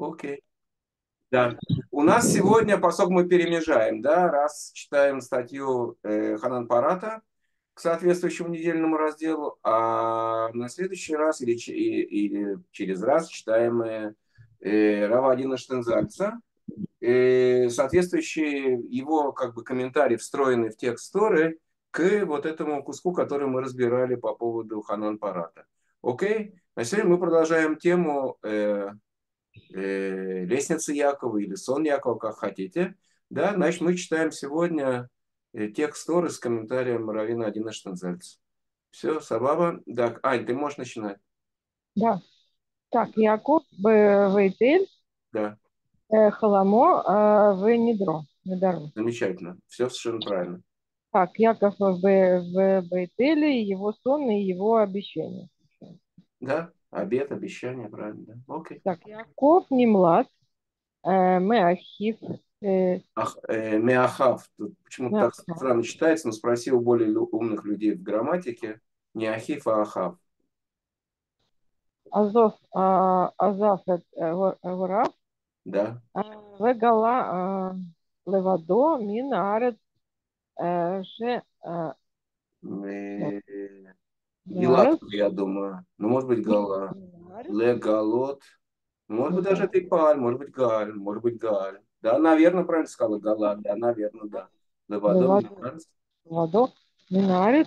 Окей. Да. У нас сегодня, поскольку мы перемежаем, да, раз читаем статью Ханан Парата к соответствующему недельному разделу, а на следующий раз или через раз читаем Рава Адина Штензальца, соответствующий его как бы комментарий, встроенный в текст Торы, к вот этому куску, который мы разбирали по поводу Ханан Парата. Окей? На сегодня мы продолжаем тему лестницы Якова или сон Якова, как хотите. Да, значит, мы читаем сегодня текст Торы с комментарием раввина Адина Штензальца. Все, Сабаба. Да, Ань, ты можешь начинать. Да. Так, Яков Вейтель, Да, Халамо, Недро. замечательно. Все совершенно правильно. Так, Яков в Бейтеле, его сон и его обещание. Да, обет, обещание, правильно. Да. Окей. Так, Яков Нимлад, Меахив, Меахав. Тут почему-то так Меахав, странно читается, но спросил более умных людей в грамматике. Не Ахив, а Ахав. Азаф, Гурав, Да. Вегала, Левадо, Минарет, Ше, Э, Гилат, Минарет, я думаю. Ну, может быть, Гала. Минарет, Легалот. Может быть, даже это и Паль, может быть, Галь, может быть, Галь. Да, наверное, правильно сказала Гала. Да, наверное, да. Левадо, Левадо. Минарес. Ладо, Минарит,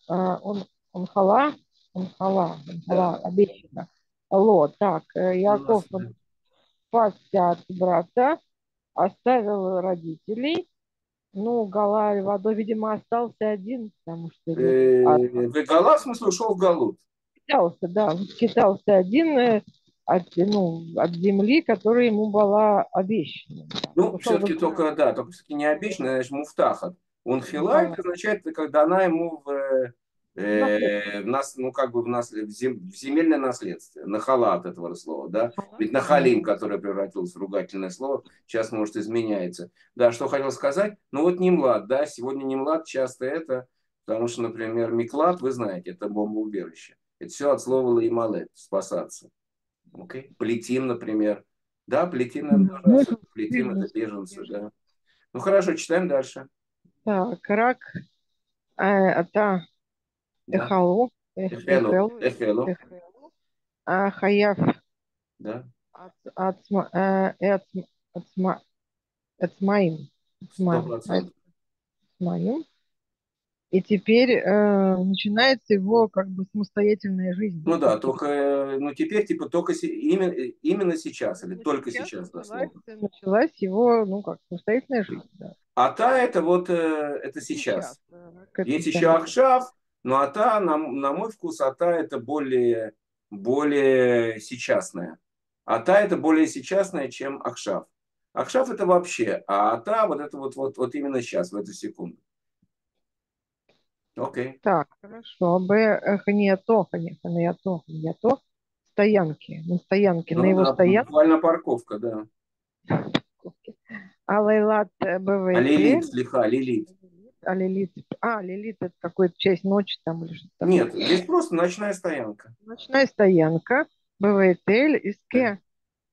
он Да. хала, обещано. Ло, так, У Яков нас, да. спасся от брата, оставил родителей. Ну, Гала Вадо, видимо, остался один, потому что Гала, в смысле, ушел в Галут. скитался, да, скитался один от земли, которая ему была обещана. Ну, Ушел в все-таки Израиль. только, да, только все-таки не обещанный, значит, муфтахат. Он хила, Хала. это означает, когда она ему Наследство. ну, как бы в земельное наследство. Нахала от этого слова, да. Хала, Ведь да. нахалим, которое превратилось в ругательное слово, сейчас, может, изменяется. Да, что хотел сказать? Ну, вот Нимлад, да, сегодня Нимлад часто это, потому что, например, Миклад, вы знаете, это бомбоубежище. Это все от слова лаималет, спасаться. Окей? Плетим, например. Да, плетим, наверное, тоже Ну, это особенно. Плетим это беженцы. беженцы, да. Ну хорошо, читаем дальше. Так, рак, это Да. Эхалу, Эхело. Эхело. Эхелу, Хаяв, Да. Ацма, Ацма, Ацмаим, Сто процентов. Ацмаим. И теперь начинается его как бы самостоятельная жизнь. Ну да, только, ну теперь типа только именно сейчас или Именно только сейчас сейчас дословно. началась его, ну как, самостоятельная жизнь, да. А та это вот, это Сейчас. сейчас. Как это Есть еще там? Ахшав, но ата, на мой вкус, ата это более сейчасная. Ата это более сейчасная, чем Ахшав. Ахшав это вообще, а ата вот это вот именно сейчас, в эту секунду. Окей. Так, хорошо. Ханьято. Стоянки. На стоянке, на Ну его да, стоянке. буквально парковка, да. Алейлат А Лилит, БВТ. слегка, Лилит. Лилит это какая-то часть ночи там или что-то такое. Нет, здесь просто ночная стоянка. Ночная стоянка. БВТ. Да. Иске.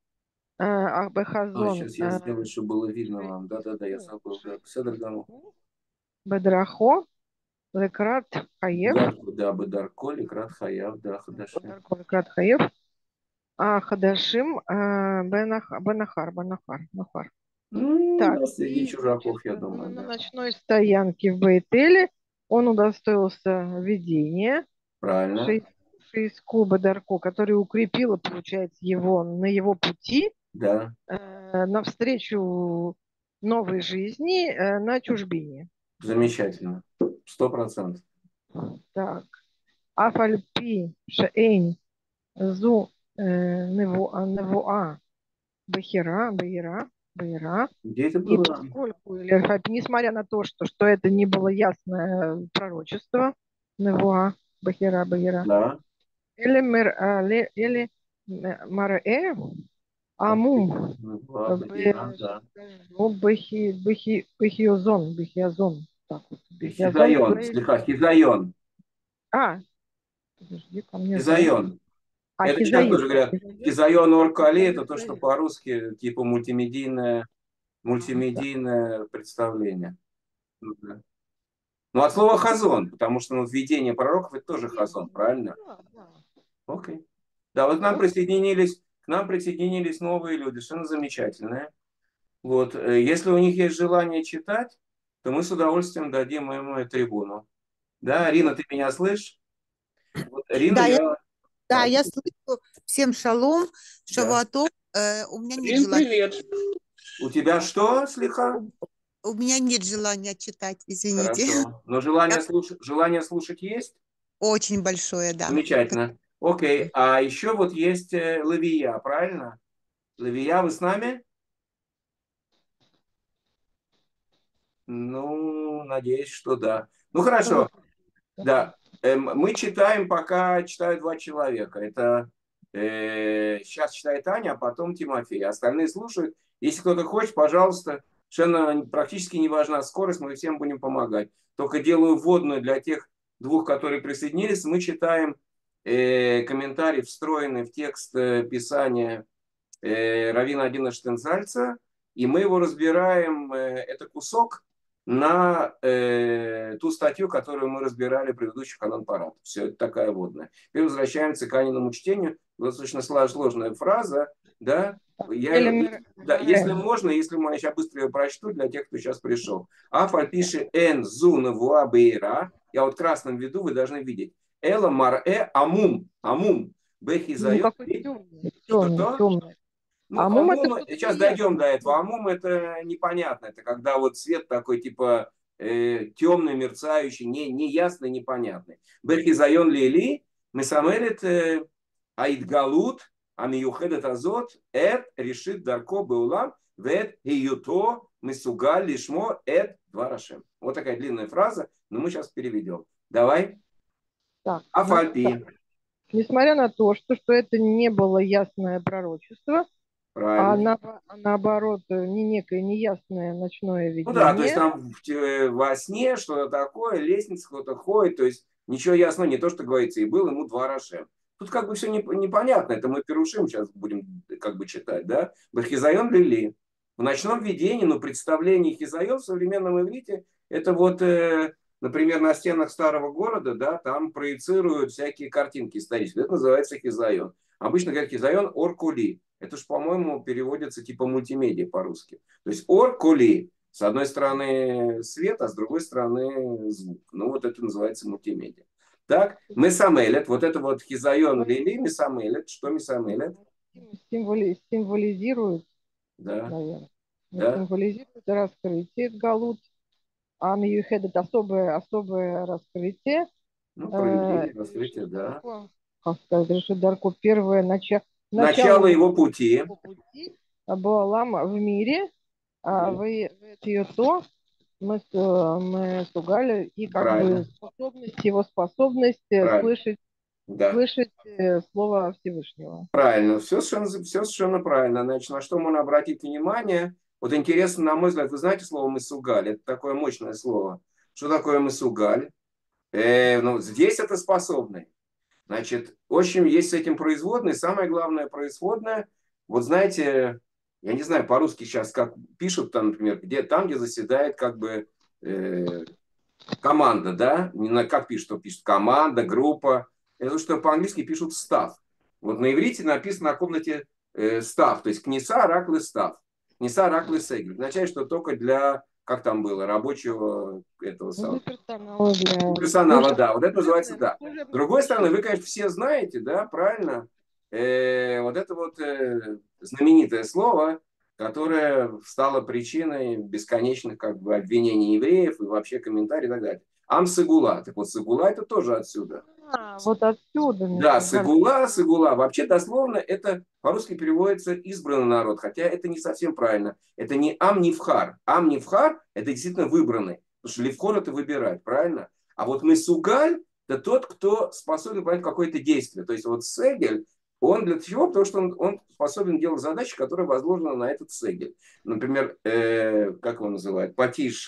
А, Бехазон. сейчас я сделаю, чтобы было видно вам. Да-да-да, я забыл. Да. Седр Гаму. Бедрахо. Лекрат Хаев. Бедарку, да, Бедарко, Ликрат Хаяв, да, Хадаши. Лекрат Хаев. Хадашим. Нахар. Так, Да, среди и, значит, чужаков, я думаю, на да. ночной стоянке в Бейтеле он удостоился видения Правильно. Шейскуба Дарко, которое укрепило, получается, его на его пути Да, навстречу новой жизни на чужбине. замечательно. 100%. Так, Афальпи Шейн Зу Невуа Бахира. Где это И было? поскольку, несмотря на то, что это не было ясное пророчество, Невуа, Бахира, Да. или Маре, Амум, Да. Бахиозон, так вот, Бахиозон, Хизайон, слегка, Хизайон. а, подожди, ко мне займ, Хизайон. А Это сейчас тоже хизаюн? говорят, Хизаюн? хизайон оркали, это то, что Хизаюн. по-русски типа Да. мультимедийное представление. Ну, да. Ну, от слова хазон, потому что ну, видение пророков это тоже хазон, правильно? Да, да. Окей. Да, вот Окей. к нам присоединились новые люди, совершенно замечательные. Вот, если у них есть желание читать, то мы с удовольствием дадим им трибуну. Да, Рина, ты меня слышишь? Вот, Рину Да, я... да, Да, я слышу. Всем шалом, да. шавуатов. У меня нет Рин, желания. привет. У тебя что, Слиха? У меня нет желания читать, извините. Хорошо. Но Я желание слушать есть? очень большое, да. Замечательно. Окей. А еще вот есть Лавия, правильно? Лавия, вы с нами? Ну, надеюсь, что да. Ну, хорошо. Да. Мы читаем, пока читают два человека. Это сейчас читает Аня, а потом Тимофей. Остальные слушают. Если кто-то хочет, пожалуйста, совершенно практически не важна скорость, мы всем будем помогать. Только делаю вводную для тех двух, которые присоединились. Мы читаем комментарий, встроенный в текст Писания Равина Адина Штензальца, и мы его разбираем, это кусок, на ту статью, которую мы разбирали в предыдущих канон-парадах. Все, это такая водная. Теперь возвращаемся к Аниному чтению. Достаточно сложная фраза, да? Да, если можно, если я сейчас быстро ее прочту для тех, кто сейчас пришел. Афаль пишет эн зуна вуа бейра. Я вот красным веду, вы должны видеть. Эла мар амум. Амум. Бехи Ну, зает. какой темный, темный, Что-то? темный. Ну, Амум это амум, что-то сейчас дойдем до неясное. этого. Амум это непонятно. Это когда вот цвет такой типа темный, мерцающий, неясный, непонятный. Бехизайон лили, месамелет аидгалут, амиюхедет азот, эт решит дарко беулам, вет гиюто месугаль лишмо эт дварашем. Вот такая длинная фраза, но мы сейчас переведем. Давай. Так, так. Афальпи. Несмотря на то, что это не было ясное пророчество, Правильно. а наоборот, не некое неясное ночное Ну да, то есть видение. там во сне что-то такое, лестница кто-то ходит, то есть ничего ясного, не то, что говорится, и был ему два Рашем. Тут как бы все непонятно, это мы Перушим сейчас будем как бы читать, да? Бахизайон Лили. В ночном видении, ну, представление Хизайон в современном иврите, это вот, например, на стенах старого города, да, там проецируют всякие картинки исторические. Это называется Хизайон. Обычно говорят Хизайон Оркули. Это же, по-моему, переводится типа мультимедиа по-русски. То есть Оркули. С одной стороны свет, а с другой стороны звук. Ну, вот это называется мультимедиа. Так, Месамелет, вот это вот Хизайон Лили, Месамелет. Что Месамелет? Символизирует, Да, наверное, да. символизирует раскрытие Галут, а Миюхедет особое раскрытие. Ну, проведение, раскрытие, Решит да. Дарко, как сказать, Решит Дарко, первое начало Начало его пути. его пути Балам в мире, а Да, вы ее то, мы сугали, и как бы правильно, его способность правильно. слышать, Да. слышать слово Всевышнего. Правильно, все совершенно правильно. Значит, на что можно обратить внимание? Вот интересно, на мой взгляд, вы знаете слово «мысугаль»? Это такое мощное слово. Что такое «мысугаль»? Ну, здесь это способный. Значит, в общем, есть с этим производные. Самое главное производное, вот знаете, я не знаю, по-русски сейчас как пишут там, например, где заседает как бы команда, да? Как пишут, что пишут? Команда, группа. Это что по-английски пишут став. Вот на иврите написано на комнате став, то есть книса, раклы, став. Книса, раклы, сегель. Означает, что только для, как там было, рабочего этого Ну, самого. для персонала, для Персонала, да, вот это называется, да. С служебное другой стороны, вы, помещение. конечно, все знаете, да, правильно, вот это вот знаменитое слово, которое стало причиной бесконечных как бы обвинений евреев и вообще комментариев и так далее. Амсагула. Так вот, сагула это тоже отсюда. Вот отсюда, Да, Мишель. сагула. Вообще, дословно, это по-русски переводится избранный народ, хотя это не совсем правильно. Это не амнифхар. Амнифхар – это действительно выбранный. Потому что левхор – это выбирать, правильно? А вот месугаль – это тот, кто способен выполнять какое-то действие. То есть вот сегель, он для чего? Потому что он способен делать задачи, которые возложены на этот сегель. Например, как его называют? Патиш,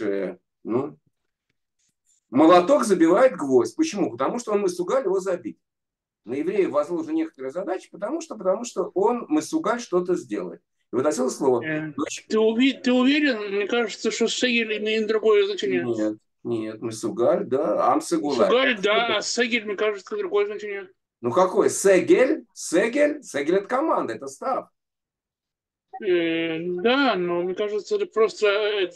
молоток забивает гвоздь. Почему? Потому что он месугаль его забить. на еврея возложены некоторые задачи, потому что он, Месугаль, что-то сделает. И вот отсюда слово. Ты уверен? Мне кажется, что Сегель имеет другое значение. Нет, Месугаль, да, Амсегулай. Месугаль, да, а Сегель, мне кажется, другое значение. Ну какой? Сегель это команда, это став. Да, но мне кажется, это просто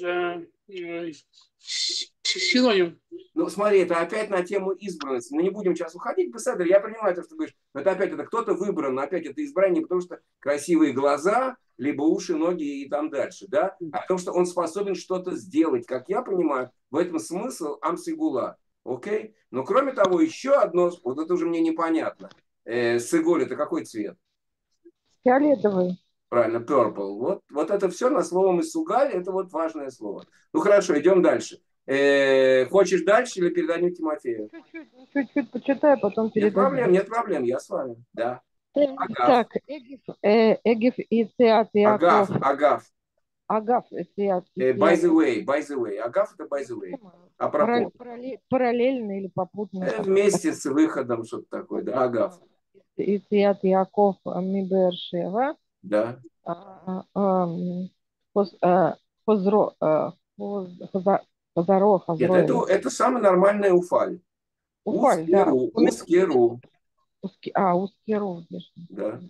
синоним. Ну, смотри, это опять на тему избранности. Мы не будем сейчас уходить, Беседер, я понимаю то, что ты говоришь, но это опять кто-то выбран, но опять это избрание, потому что красивые глаза, либо уши, ноги и там дальше, да? А потому что он способен что-то сделать, как я понимаю, в этом смысл Амсигула, окей? Но кроме того, еще одно, вот это уже мне непонятно. Сыголь, это какой цвет? Фиолетовый. Правильно, purple. Вот это все на словом Исугаль, это вот важное слово. Ну хорошо, идем дальше. Хочешь дальше или передадим Тимофею? Чуть-чуть почитаю, потом передадим. Нет проблем, я с вами. Да. Так, Эгиф и Циат Яков. Агав. И Циат By the way. Агав это by the way. Апропо. Параллельно или попутно? Вместе с выходом что-то такое, да, Агав. И Циат Яков Мибершева. Да. Нет, это самый нормальный уфаль. Уфаль, да. Ускеру. Ускеру. Да.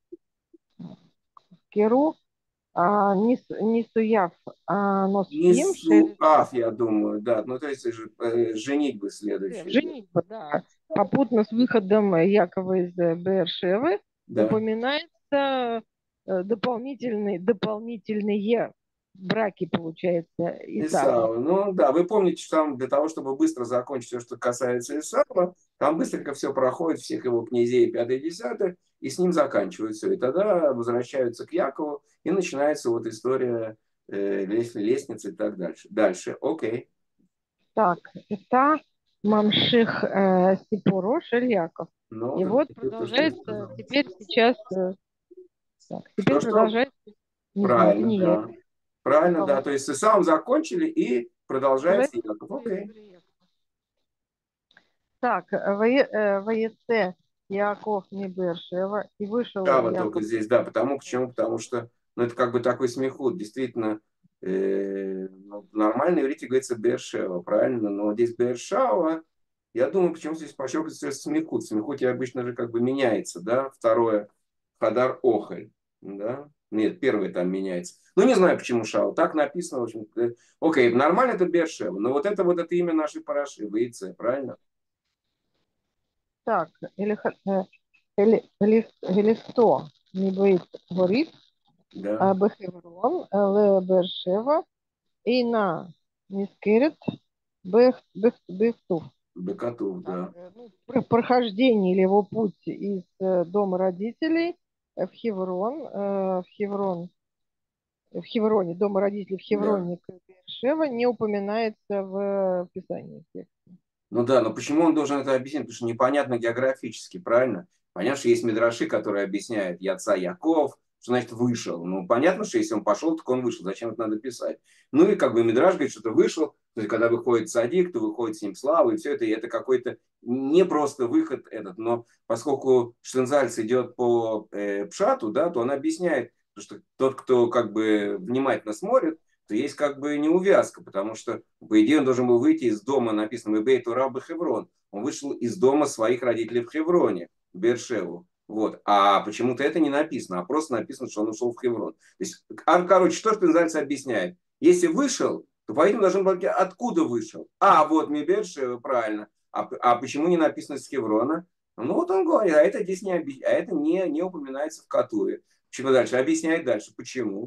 Ускеру. Нисуяв. Нисуав, я думаю, да. Ну, то есть женитьбы следующие. Женитьба, да. Попутно с выходом Якова из Бершевы упоминается дополнительные браки, получается, Исава. Ну да, вы помните, что там для того, чтобы быстро закончить все, что касается Исава, там быстренько все проходит, всех его князей 5-10, и с ним заканчивают все. И тогда возвращаются к Якову, и начинается вот история лестницы и так дальше. Дальше, окей. Так, это Мамших Сипуро Шельяков. И вот продолжается сейчас. Теперь продолжается. Правильно, да. Правильно, да. То есть с Исавом закончили и продолжается Яков. Окей. Так, Ваесе Яков Мибершева и вышел. Да, только здесь, да. Почему? Потому что это как бы такой смехут. Действительно, нормально в иврите говорится Бершева, правильно? Но здесь Бершава, я думаю, почему здесь подчеркивается смехут. Смехут обычно же как бы меняется, да. Второе, Хадар Охель, да. Нет, первый там меняется. Ну, не знаю, почему Шау. Так написано, в общем. Окей, нормально это Бершева. Но вот это имя нашей параши, Ваице, правильно? Так, Элисто Мибейт Борис, Бехеврон, Бершева, и на Мискерет Бехтув. Бекатув, да. Прохождение или его путь из дома родителей в Хевроне, дома родителей в Хевроне к Бершева не упоминается в Писании. Ну да, но почему он должен это объяснить? Потому что непонятно географически, правильно? Понятно, что есть мидраши, которые объясняют Яца Яков, что значит вышел. Ну, понятно, что если он пошел, так он вышел. Зачем это надо писать? Ну и как бы мидраш говорит, что ты вышел, то есть когда выходит садик, то выходит с ним слава, и все это, и это какой-то не просто выход этот, но поскольку Штензальц идет по Пшату, да, то он объясняет, что тот, кто как бы внимательно смотрит, то есть как бы неувязка, потому что, по идее, он должен был выйти из дома, написано «Бейт Раба Хеврон». Он вышел из дома своих родителей в Хевроне, в Бершеву. Вот. А почему-то это не написано, а просто написано, что он ушел в Хеврон. То есть, короче, что Штензальц объясняет? Если вышел, то поэтому должен быть откуда вышел. Вот не Бершева, правильно. А почему не написано с Хеврона? Ну вот он говорит, а это здесь не упоминается в Катуре. Почему дальше? Объясняет дальше. Почему?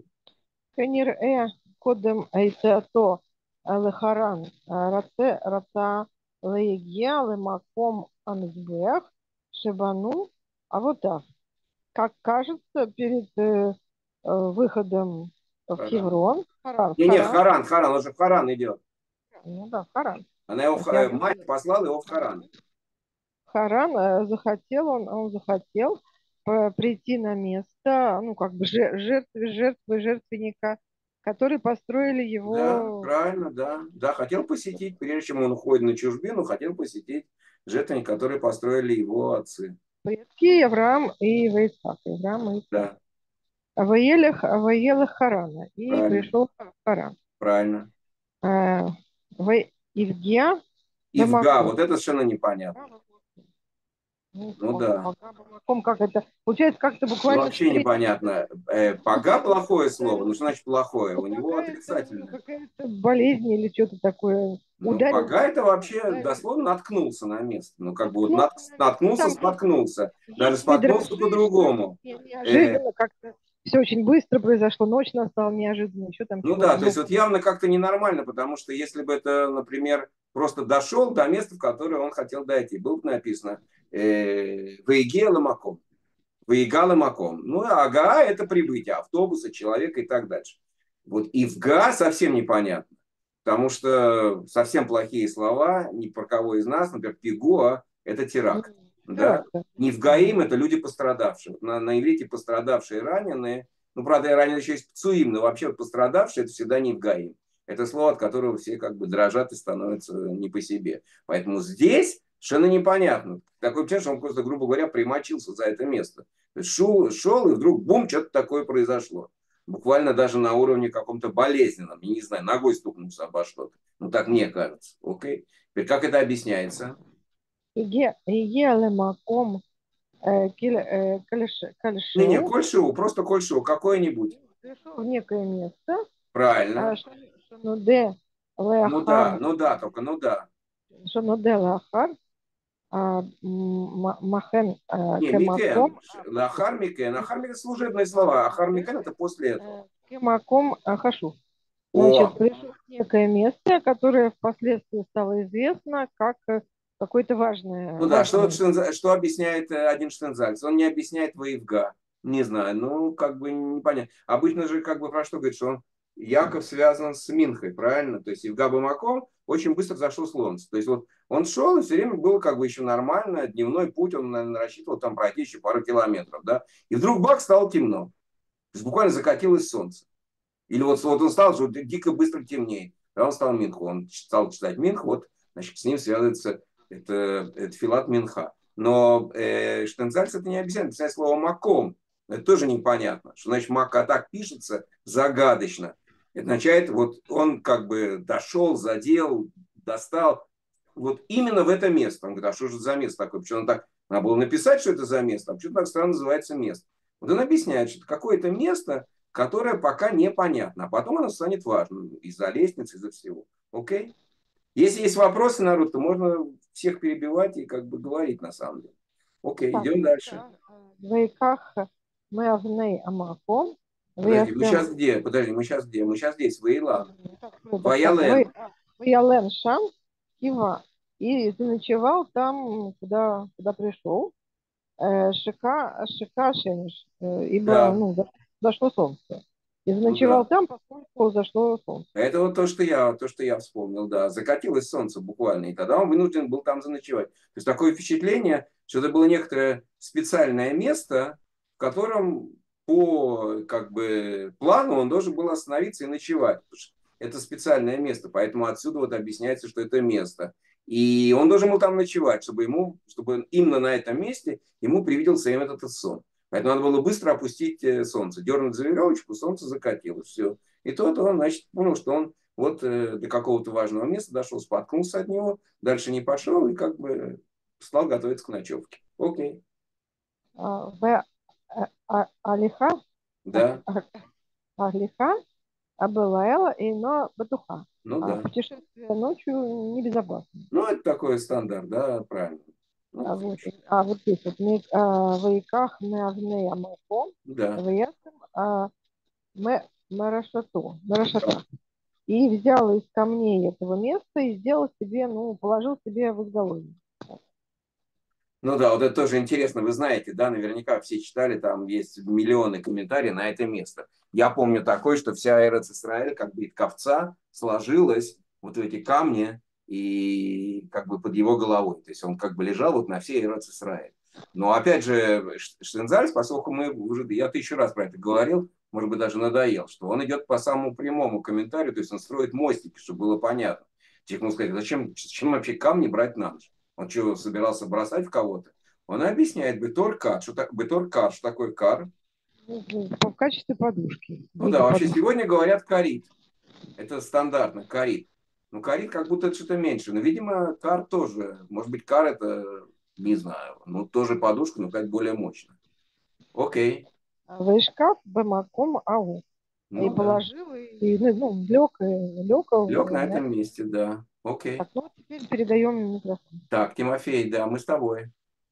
קודם הייתו לחרן רצה להגיע למקום המזבח שבנו אבותיו. Как кажется, перед выходом в Хеврон, Харан. Харан, он же в Харан идет. Ну да, Харан. Она его мать послала его в Харан. Харан он захотел прийти на место, ну, как бы жертвенника, которые построили его... Да, правильно, да. Да, хотел посетить, прежде чем он уходит на чужбину, хотел посетить жертвенник, который построили его отцы. предки Авраам и Ицхак. Авраам и Ицхак. Да, Аваелах Харана. И правильно, пришел в Харан. правильно. Э, Ивгия Ивга, Бамаком. вот это совершенно непонятно. Ну да. Бамаком, как это? Получается, как-то Ну, буквально вообще встретить. непонятно. Пога плохое слово. Ну, что значит плохое? У него отрицательное. Какая-то болезнь или что-то такое. Ну, Ударил, пога это вообще ударил, дословно наткнулся на место. Ну, как бы вот наткнулся на место. наткнулся, Там споткнулся. Даже есть споткнулся мидражи, что по-другому. неожиданно как-то все очень быстро произошло, ночь настала неожиданно, еще там Ну чего-то. да, то есть вот явно как-то ненормально, потому что если бы это, например, просто дошел до места, в которое он хотел дойти, было бы написано «Выегела маком». Выегала маком. Ну, ага, это прибытие автобуса, человека и так дальше. Вот ивга совсем непонятно, потому что совсем плохие слова, ни про кого из нас, например, пигуа – это теракт. Да? Нивгаим – это люди пострадавшие. Вот на иврите пострадавшие, раненые. Ну, правда, раненые еще есть пцуим, но вообще пострадавшие – это всегда нивгаим. Это слово, от которого все как бы дрожат и становятся не по себе. Поэтому здесь совершенно непонятно. Такое ощущение, что он просто, грубо говоря, примочился за это место. То есть шел, и вдруг бум, что-то такое произошло. Буквально даже на уровне каком-то болезненном. Я не знаю, ногой стукнулся обо что-то. Ну, так мне кажется. Окей. Теперь как это объясняется? Иге маком Не-не, кальшеу. кольшеу, просто кольшеу, какое-нибудь. Пришел в некое место. Правильно. Шануде леахар. Ну да, только ну да. Шануде леахар. Махен Не, микен. кемаком. Лахар микен. Ахар микен служебные слова. Ахар микен это после этого. Кемаком хашу. О, Значит, пришел в некое место, которое впоследствии стало известно как какое-то ну да, что важное. объясняет один Штензальц? Он не объясняет воевга. Не знаю, ну, как бы непонятно. Обычно же, как бы, про что говорит, что он Яков связан с Минхой, правильно? То есть Евга Бамаком очень быстро зашло солнце. То есть вот он шел, и все время было как бы еще нормально, дневной путь, он, наверное, рассчитывал там пройти еще пару километров, да? И вдруг бак, стало темно. То есть буквально закатилось солнце. Или вот он стал, что дико быстро темнеет. Тогда он стал Минху. Он стал читать Минху, вот, значит, с ним связывается это Филат Минха. Но Штенцальц это не объясняет. Писать слово «маком». Это тоже непонятно. Что значит «мака» так пишется загадочно. Это означает, вот он как бы дошел, задел, достал. Вот именно в это место. Он говорит, а что же за место такое? Почему он так... Надо было написать, что это за место, а почему так странно называется место. Вот он объясняет, что это какое-то место, которое пока непонятно. А потом оно станет важным из-за лестницы, из-за всего. Окей? Если есть вопросы, народ, то можно всех перебивать и как бы говорить на самом деле. Окей, идем дальше. Вейках мы авней амаком. Подожди, мы сейчас где? Подожди, мы сейчас где? Мы сейчас здесь, Вейла. Ваялен. Ваялен Шам, Кива. И заночевал там, куда пришел. Шика Шемиш, ибо Да. зашло солнце. И заночевал там, поскольку зашло солнце. Это вот то, что я вспомнил, да. Закатилось солнце буквально, и тогда он вынужден был там заночевать. То есть такое впечатление, что это было некоторое специальное место, в котором по как бы плану он должен был остановиться и ночевать. Это специальное место, поэтому отсюда вот объясняется, что это место. И он должен был там ночевать, чтобы именно на этом месте ему привиделся им этот сон. Поэтому надо было быстро опустить солнце, дернуть за веревочку, солнце закатилось, все. И тот он, значит, понял, что он вот до какого-то важного места дошел, споткнулся от него, дальше не пошел и как бы стал готовиться к ночевке. Окей. Алиха? Да. Алиха, Абелаэла и но Батуха. Ну да. Путешествие ночью небезопасно. Ну, это такой стандарт, да, правильно. Ну, вот здесь вот Ваиках Меавней Амаком, да. Ваясам Марашата. И взял из камней этого места и сделал себе, положил себе в изголовье. Ну да, вот это тоже интересно. Вы знаете, да, наверняка все читали, там есть миллионы комментариев на это место. Я помню такое, что вся Эрец Исраэль, как бы из ковца, сложилась вот в эти камни и как бы под его головой. То есть он как бы лежал вот на всей Эрец Исраэль. Но опять же, Штензальц, поскольку я 1000 раз про это говорил, может быть, даже надоел, что он идет по самому прямому комментарию, то есть он строит мостики, чтобы было понятно. Человек мог сказать, зачем вообще камни брать на ночь? Он что, собирался бросать в кого-то? Он объясняет бетор кар, что такое кар. В качестве подушки. Ну да, вообще сегодня говорят карит. Это стандартно, карит. Ну, карит как будто это что-то меньше. Но, видимо, кар тоже. Может быть, кар это, не знаю, ну, тоже подушка, но как более мощно. Окей. Вышкаф бемаком ау. Ну, И да. положил, и лег Лег на этом месте, да. Окей. Так, ну теперь передаем микрофон. Так, Тимофей, да, мы с тобой.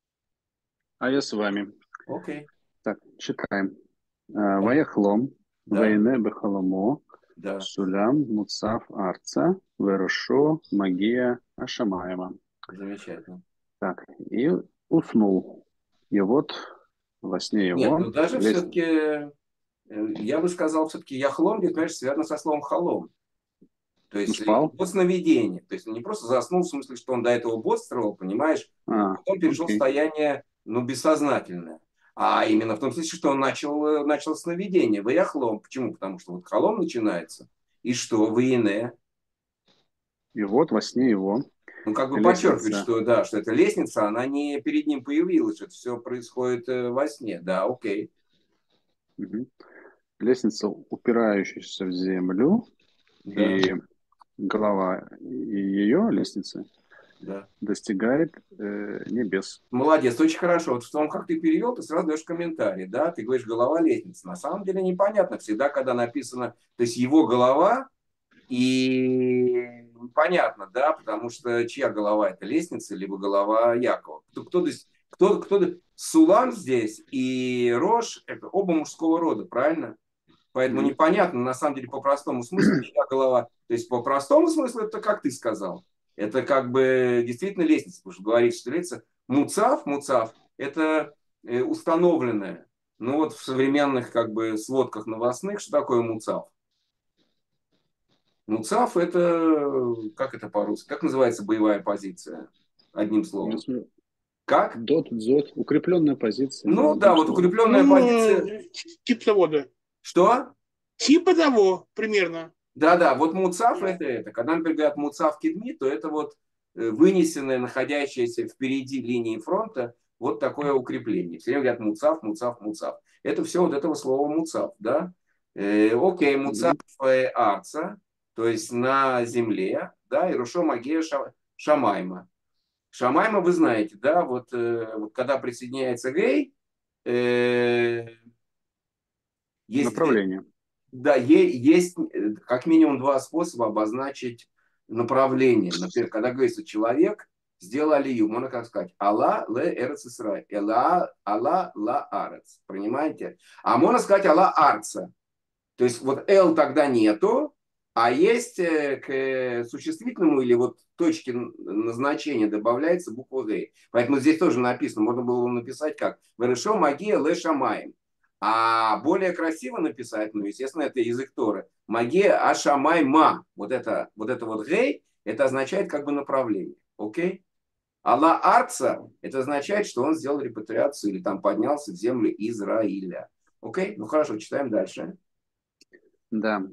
А я с вами. Окей. Так, читаем. Ваяхлом, Да. вейне бехоломо, Да. сулям, муцав арца, верошо, магия ашамаева. Замечательно. Так, и уснул. И вот во сне его... Нет, ну даже все-таки, я бы сказал, все-таки яхлом, здесь, конечно, связано со словом холом. То есть спал? его сновидение. То есть он не просто заснул, в смысле, что он до этого бодрствовал, понимаешь, потом перешел в состояние, ну, бессознательное. А именно в том смысле, что он начал сновидение. Ваяхлом. Почему? Потому что вот холом начинается. И что? Ваине. И вот во сне его... Ну, как бы лестница. подчеркивает, что, да, что эта лестница, она не перед ним появилась, это все происходит во сне. Да, окей. Угу. Лестница, упирающаяся в землю, Да. и голова ее лестницы Да. достигает небес. Молодец, очень хорошо. Вот в том, как ты перевел, ты сразу даешь комментарий, да, ты говоришь голова лестницы. На самом деле непонятно всегда, когда написано, то есть его голова, и понятно, да, потому что чья голова это лестница, либо голова Якова. Кто Сулам здесь и Рош это оба мужского рода, правильно? Поэтому непонятно, на самом деле, по простому смыслу, чья голова. То есть, по простому смыслу, это как ты сказал. Это как бы действительно лестница, потому что говорит, что лестница муцав, это установленное. Ну вот в современных как бы сводках новостных, что такое муцав? Муцав это, как это по-русски, как называется боевая позиция? Одним словом. Как? Дот, дзот, укрепленная позиция. Ну да, вот укрепленная позиция. Типа того, да. Что? Типа того, примерно. Да, вот муцав это. Когда, например, говорят муцав кидми, то это вот вынесенное, находящееся впереди линии фронта, вот такое укрепление. Все время говорят муцав. Это все вот этого слова муцав, да? Окей, муцав арца, то есть на земле, да, и рушо магия шамайма. Шамайма, вы знаете, да, вот когда присоединяется гей, есть... Направление. Да, есть как минимум два способа обозначить направление. Например, когда говорится человек сделал алию, можно как сказать Алла ле эрец Исраэль, Алла ла арец, понимаете? А можно сказать Алла арца. То есть вот эл тогда нету, а есть к существительному или вот точке назначения добавляется буква гей. Поэтому здесь тоже написано, можно было написать как Верешо магия ле шамаем. А более красиво написать, ну, естественно, это язык Торы. Магия ашамайма. Вот это гей, это означает как бы направление. Окей? Алла арца, это означает, что он сделал репатриацию или там поднялся в землю Израиля. Окей? Ну хорошо, читаем дальше. Да.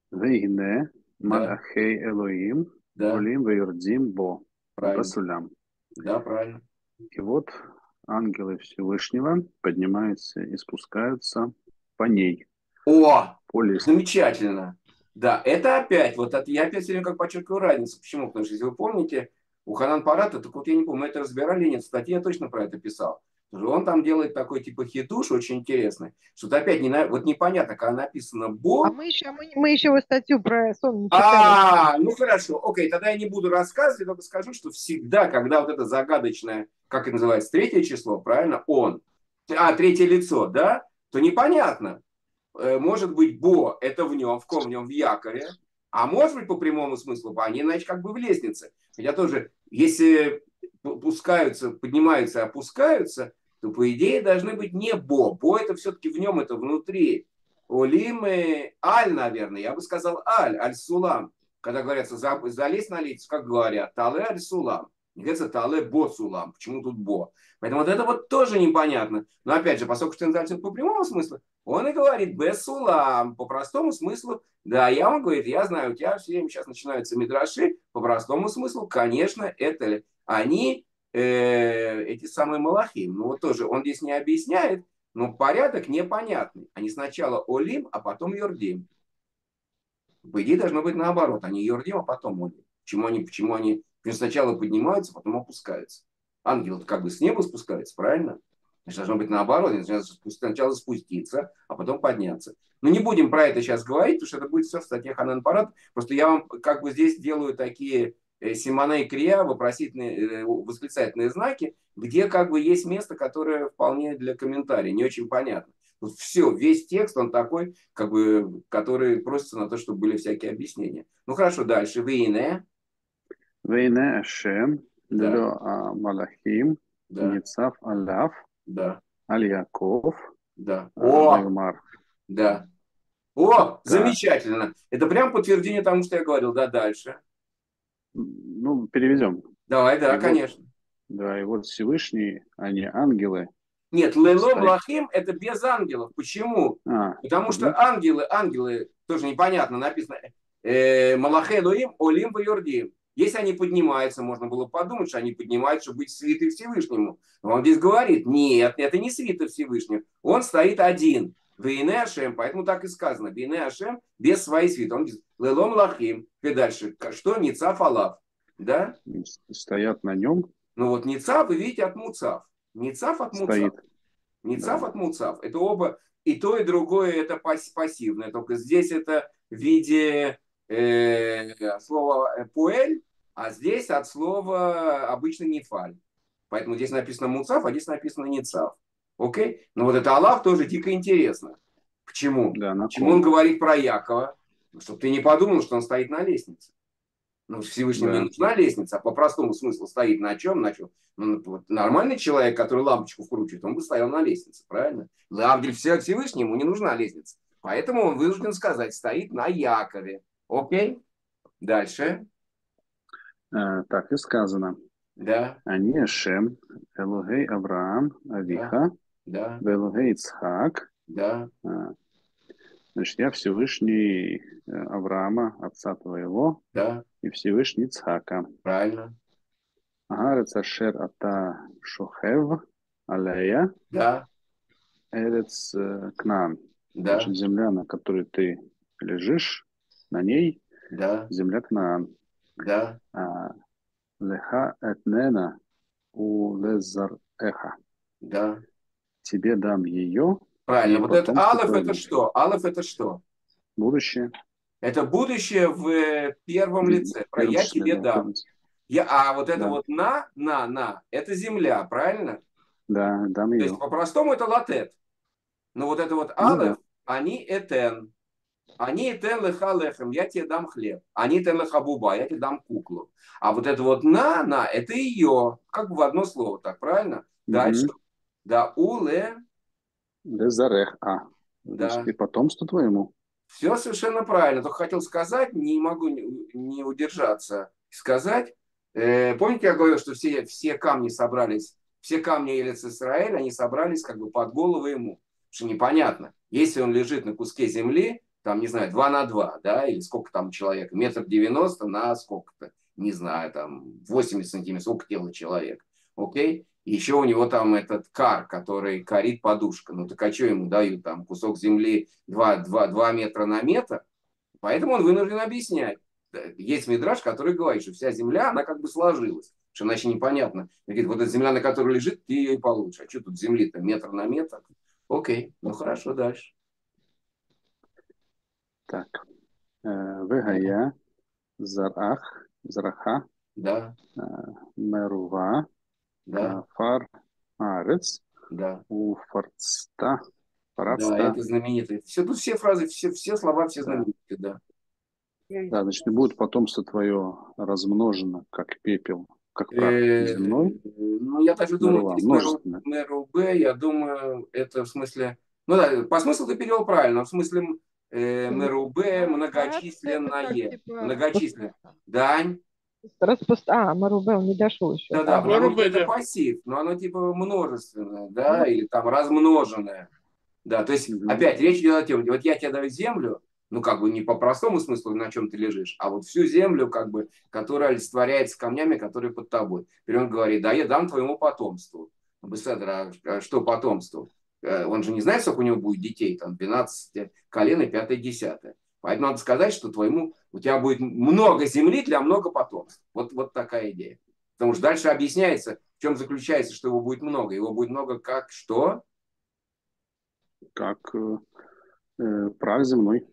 Вейне малахей Элоим олим вейордим бо. Басулям. Да, правильно. И вот ангелы Всевышнего поднимаются и спускаются по ней. О, замечательно. Да, это опять, я опять все время как подчеркиваю разницу. Почему? Потому что, если вы помните, у Ханан Парата, так вот я не помню, мы это разбирали, нет, в статье я точно про это писал. Он там делает такой типа хидуш очень интересный, что опять вот непонятно, когда написано «бо». А мы еще вот статью про сон не читали. Ну хорошо, окей, тогда я не буду рассказывать, только скажу, что всегда, когда вот это загадочное, как это называется, третье число, правильно, третье лицо, да, то непонятно. Может быть, «бо» это в нем, в нем, в якоре, а может быть, по прямому смыслу, они, значит, как бы в лестнице. Хотя тоже, если поднимаются и опускаются, то, по идее, должны быть не «бо». «Бо» это все-таки в нем, это внутри. Олим аль, наверное, я бы сказал аль-сулам. Когда говорят, залезть на лестницу, как говорят, тале аль-сулам. Не говорится тале бо-сулам. Почему тут бо? Поэтому вот это вот тоже непонятно. Но опять же, поскольку что называется по прямому смыслу, он и говорит бе-сулам. По простому смыслу, да, он говорит, я знаю, у тебя все время сейчас начинаются мидраши. По простому смыслу, конечно, это они эти самые малахим. Ну вот тоже он здесь не объясняет, но порядок непонятный. Они сначала олим, а потом йордим. По идее должно быть наоборот. Они йордим, а потом олим. Почему они сначала поднимаются, потом опускаются? Ангел как бы с неба спускается, правильно? Значит, должно быть наоборот. Они сначала спуститься, а потом подняться. Но не будем про это сейчас говорить, потому что это будет все в статье Ханан Парад. Просто я вам как бы здесь делаю такие симоне и крия, вопросительные, восклицательные знаки, где как бы есть место, которое вполне для комментария, не очень понятно. Вот все, весь текст, он такой, как бы, который просится на то, чтобы были всякие объяснения. Ну хорошо, дальше. Вейне. Вейне Ашем, Да. лело Малахим, Да, Ницав Алав, да, Аль Яков, да. О, Веймар. да. О, Да. замечательно. Это прям подтверждение тому, что я говорил. Да, дальше. Ну, переведем. Давай, да, И вот, конечно. да, и вот Всевышний, они ангелы. Нет, лело Стоит. млахим это без ангелов. Почему? Потому что ангелы, тоже непонятно написано, малахе лоим, олим вайордим. Если они поднимаются, можно было подумать, что они поднимаются, чтобы быть свиты Всевышнему. Но он здесь говорит, нет, это не свиты Всевышнему. Он стоит один. Вейне Ашем, поэтому так и сказано. Вейне Ашем без своей свиты. Он говорит, лело млахим. И дальше, что? Ницав алав. Да? Стоят на нем. Ну вот ницав, вы видите, от муцав. Ницав от муцав. Стоит. Ницав Да. от муцав. Это оба, и то, и другое это пассивное. Только здесь это в виде слова пуэль, а здесь от слова обычно нефаль. Поэтому здесь написано муцав, а здесь написано ницав. Окей? Но вот это Аллах тоже дико интересно. Почему? Да, на Почему он говорит про Якова? Чтобы ты не подумал, что он стоит на лестнице. Ну, Всевышнему не нужна лестница, а по простому смыслу стоит на чем? На чем? Ну, вот нормальный человек, который лампочку вкручивает, он бы стоял на лестнице, правильно? Лавдель Всевышнему не нужна лестница. Поэтому он вынужден сказать, стоит на Якове. Окей? Дальше. Так и сказано. Да. Они Ашем, Элогей Авраам, Авиха, Да. Элогей Ицхак. Да. Значит, я Всевышний Авраама, отца твоего, Да. и Всевышний Ицхака. Правильно. Агарец Ашер Ата Шохев Алея, Да. Эрец Кнаан. Да. Значит, земля, на которой ты лежишь, на ней Да. земля Кнаан. Да. Леха этнена у лезар эха. Да. Тебе дам ее. Правильно. И Вот это потомству Алеф твоему. это что? Алеф это что? Будущее. Это будущее в первом лице. Про я тебе дам. А вот это вот на, это земля, правильно? Да, дам То ее. есть по-простому это латет. Но вот это вот алеф, они этен. Они этен леха лехем, я тебе дам хлеб. Они этен леха буба, я тебе дам куклу. А вот это вот на, это ее. Как бы в одно слово, так, правильно? Дальше. Да, уле. Лезарех. Значит, и потомству твоему. Все совершенно правильно. Только хотел сказать, не могу не удержаться. Сказать, помните, я говорил, что все камни собрались, все камни Элец-Исраэль, они собрались как бы под голову ему. Потому что непонятно, если он лежит на куске земли, там, не знаю, 2 на 2, да, или сколько там человека, 1,90 м на сколько-то, не знаю, там, 80 сантиметров, сколько тела человека, окей? И еще у него там этот кар, который карит подушка. Ну так а что ему дают? Там кусок земли 2 метра на метр. Поэтому он вынужден объяснять. Есть мидраш, который говорит, что вся земля, она как бы сложилась. Что иначе непонятно. Он говорит, вот эта земля, на которой лежит, ты ее и получишь. А что тут земли-то метр на метр? Окей, ну хорошо, дальше. Так. Вегая, Зарах, Зараха, Да. Мерува, Да. Фар, Арец, Да. Уфарцта, Да, Парацта. это знаменитое. Тут все фразы, все слова, все знаменитые, да. Да, значит, не будет потомство твое размножено, как пепел, как прах земной. Ну, я также думаю, здесь множественное. Мерубе, я думаю, это в смысле... Ну да, по смыслу ты перевел правильно, в смысле Мерубе, многочисленное. Многочисленное. Дань. Марубе, он не дошел еще. Да, потому что это да. пассив, но оно типа множественное, да, или там размноженное. Да, то есть, опять, речь идет о том, вот я тебе даю землю, Ну, как бы не по простому смыслу, на чем ты лежишь, а вот всю землю, как бы, которая олицетворяется камнями, которые под тобой. Теперь он говорит, да, я дам твоему потомству. Беседер, а что потомству? Он же не знает, сколько у него будет детей, там 12 колен и 5-10. Поэтому надо сказать, что у тебя будет много земли для много потомств. Вот такая идея. Потому что дальше объясняется, в чем заключается, что его будет много. Его будет много как что? Как прах земной.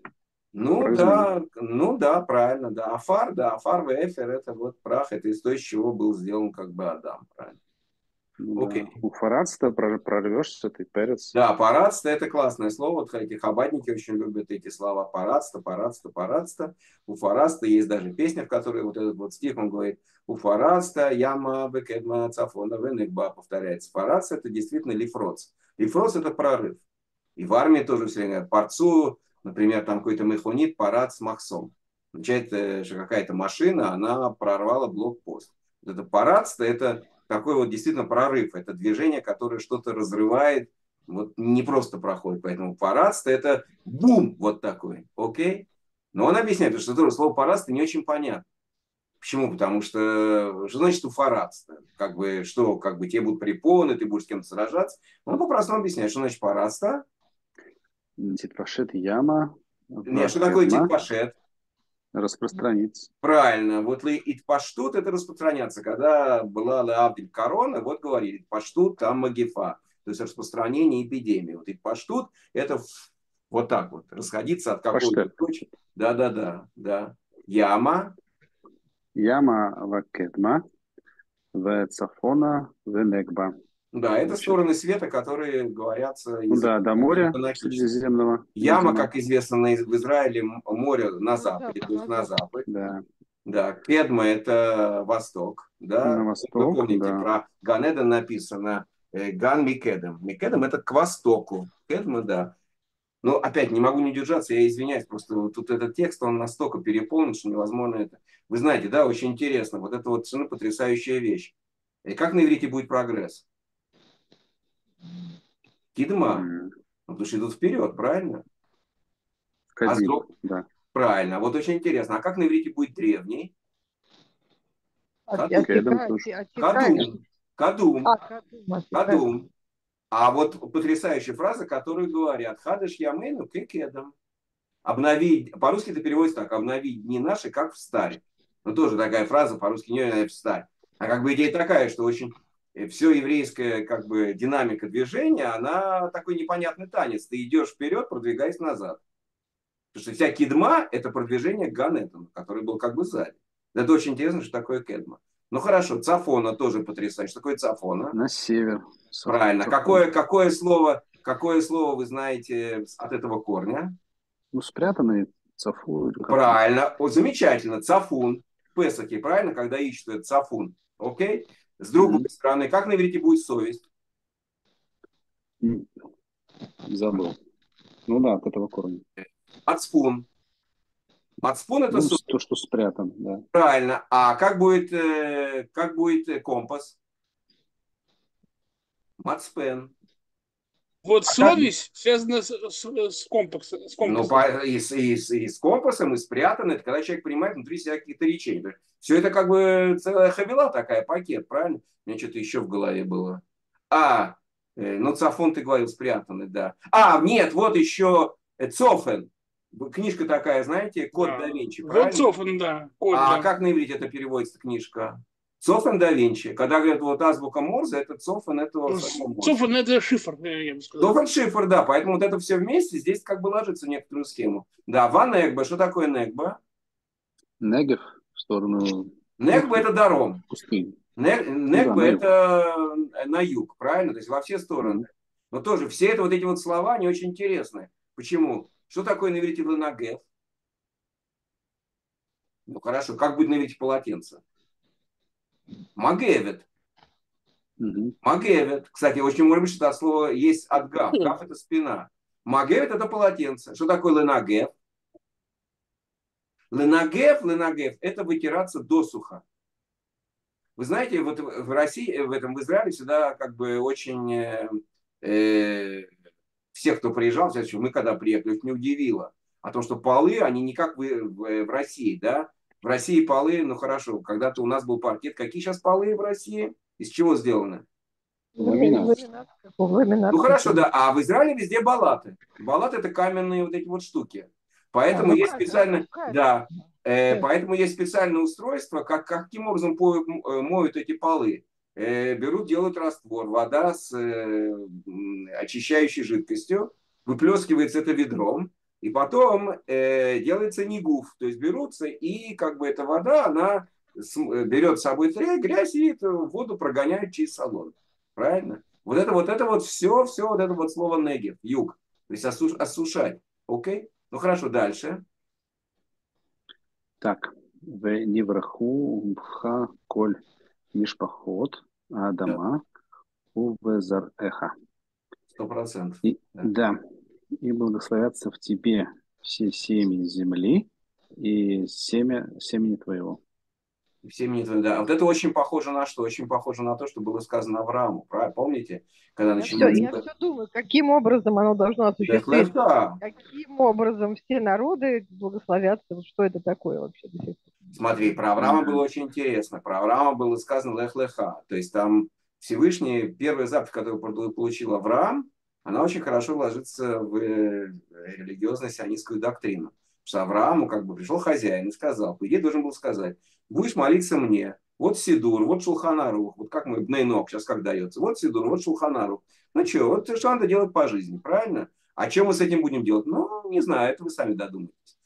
Ну да, правильно, да. Афар вефер, это вот прах, это из того, из чего был сделан как бы Адам, правильно. Ну, Окей. да. У фарадста прорвешься, ты перец. Да, парадство это классное слово. Вот эти хабадники очень любят эти слова. Парадство. У фараста есть даже песня, в которой вот этот вот стих, он говорит, у фараста яма бекедма цафона венекба, повторяется. Фарадство это действительно лифроц. Лифроц это прорыв. И в армии тоже все время парцу, например, там какой-то мехонит, парад с махсом. Означает, что какая-то машина, она прорвала блокпост. Вот это парадство, это такой вот действительно прорыв. Это движение, которое что-то разрывает, вот не просто проходит. Поэтому парадство это бум вот такой. Окей? Но он объясняет, что тоже слово парадство не очень понятно. Почему? Потому что значит уфарадство? Как бы, что, как бы тебе будут препоны, ты будешь с кем-то сражаться. Он по-простому объясняет, что значит парадство. Титпашет яма. Нет, что такое титпашет? Распространиться. Правильно. Вот итпаштут это распространяться. Когда была Леавдиль корона, вот говорили, итпаштут там магифа. То есть распространение эпидемии. Вот итпаштут это вот так вот. Расходиться от какой-то точки. Да. Яма. Яма вакедма. Цафона венегба. Да, это стороны света, которые говорятся... Да, до моря Средиземного. Яма, как известно, в Израиле море на западе, то есть на запад. Да, Кедма – это восток. Да? На восток, вы помните, да. про Ганеден написано Ган Микедем. Микедем – это к востоку. Кедма, да. Но опять не могу не удержаться, я извиняюсь, просто тут этот текст, он настолько переполнен, что невозможно это. Вы знаете, да, очень интересно. Вот это вот совершенно потрясающая вещь. И как на иврите будет прогресс? Кидма. Потому что идут вперед, правильно? Да. Правильно. Вот очень интересно. А как на иврите будет древний? Кадум. А вот потрясающая фраза, которую говорят. Хадыш ямейну кекедам. Обнови, по-русски это переводится так. Обнови дни наши, как встарь. Ну, тоже такая фраза, по-русски не встарь. А как бы идея такая, что очень... Все еврейская как бы динамика движения, она такой непонятный танец. Ты идешь вперед, продвигаясь назад. Потому что вся кидма – это продвижение к Ганетану, который был как бы сзади. Это очень интересно, что такое кедма. Ну хорошо, цафона тоже потрясающе. Что такое цафона? На север. Правильно. Какое слово вы знаете от этого корня? Ну, спрятанный цафу. Правильно. Вот, замечательно. Цафун. В Песахе, правильно? Когда ищут это цафун. Окей? С другой стороны, как на иврите будет совесть? Забыл. Ну да, от этого корня. Ацпун. Ацпун это совесть. То, что спрятан, да. Правильно. А как будет компас? Мацпен. Вот совесть связана с компасом. Ну, и с компасом, и спрятано. Это когда человек принимает внутри себя какие-то речения. Все это как бы целая хавила такая, пакет, правильно? У меня что-то еще в голове было. Ну, цафон ты говорил, спрятанный, да. Нет, вот еще Цофен. Книжка такая, знаете, Код да Винчи, правильно? Вот Цофен, да. Как на иврите это переводится книжка? Цофен да Винчи. Когда говорят вот азбука Морзе, это Цофен, это... Цофен это шифр, я бы сказал. Цофен шифр, да. Поэтому вот это все вместе здесь как бы ложится в некоторую схему. Да, Ванегба. Что такое Негба? Негев в сторону... Негба это даром. Пустынь. Негба это на юг, правильно? То есть во все стороны. Но тоже все это вот эти вот слова, они очень интересные. Почему? Что такое на иврите ленагев? Ну хорошо, как будет на иврите полотенце? Магевет. Магевет. Кстати, очень может быть, что это слово есть от гав. Гав это спина. Магевет это полотенце. Что такое ленагев? Ленагев это вытираться досуха. Вы знаете, вот в России, в Израиле всегда как бы очень все, кто приезжал, мы когда приехали, их не удивило. о том, что полы, они не как в России, да? В России полы, ну хорошо, когда-то у нас был паркет. Какие сейчас полы в России? Из чего сделаны? Ламинат. Ну хорошо, да. А в Израиле везде балаты. Балаты это каменные вот эти вот штуки. Поэтому есть специально, да, поэтому есть специальное устройство, каким образом моют эти полы. Берут, делают раствор, вода с очищающей жидкостью, выплескивается это ведром, и потом делается нигуф, то есть берутся, и как бы эта вода, она берет с собой грязь, и эту воду прогоняют через салон. Правильно? Вот это вот все, вот это вот слово негев, юг. То есть осушать. Окей? Ну хорошо, дальше. Так. Венивраху бха коль мишпахот Адама увезареха. 100%. Да. И благословятся в тебе все семьи земли и семени твоего. Да. Вот это очень похоже на что? Очень похоже на то, что было сказано Аврааму. Правильно? Помните? Когда Я все думаю, каким образом оно должно осуществиться. Каким образом все народы благословятся. Что это такое вообще? Смотри, про Авраама было очень интересно. Про Авраама было сказано лех-леха. То есть там Всевышний, первая заповедь, которую получил Авраам, она очень хорошо ложится в религиозно-сионистскую доктрину. Потому что Аврааму как бы пришел хозяин и сказал, по идее должен был сказать, будешь молиться мне, вот Сидур, вот Шулхан Арух, вот как мы, Бней-Ног сейчас как дается, вот Сидур, вот Шулхан Арух. Ну что, вот что надо делать по жизни, правильно? А чем мы с этим будем делать? Ну, не знаю, это вы сами додумаетесь.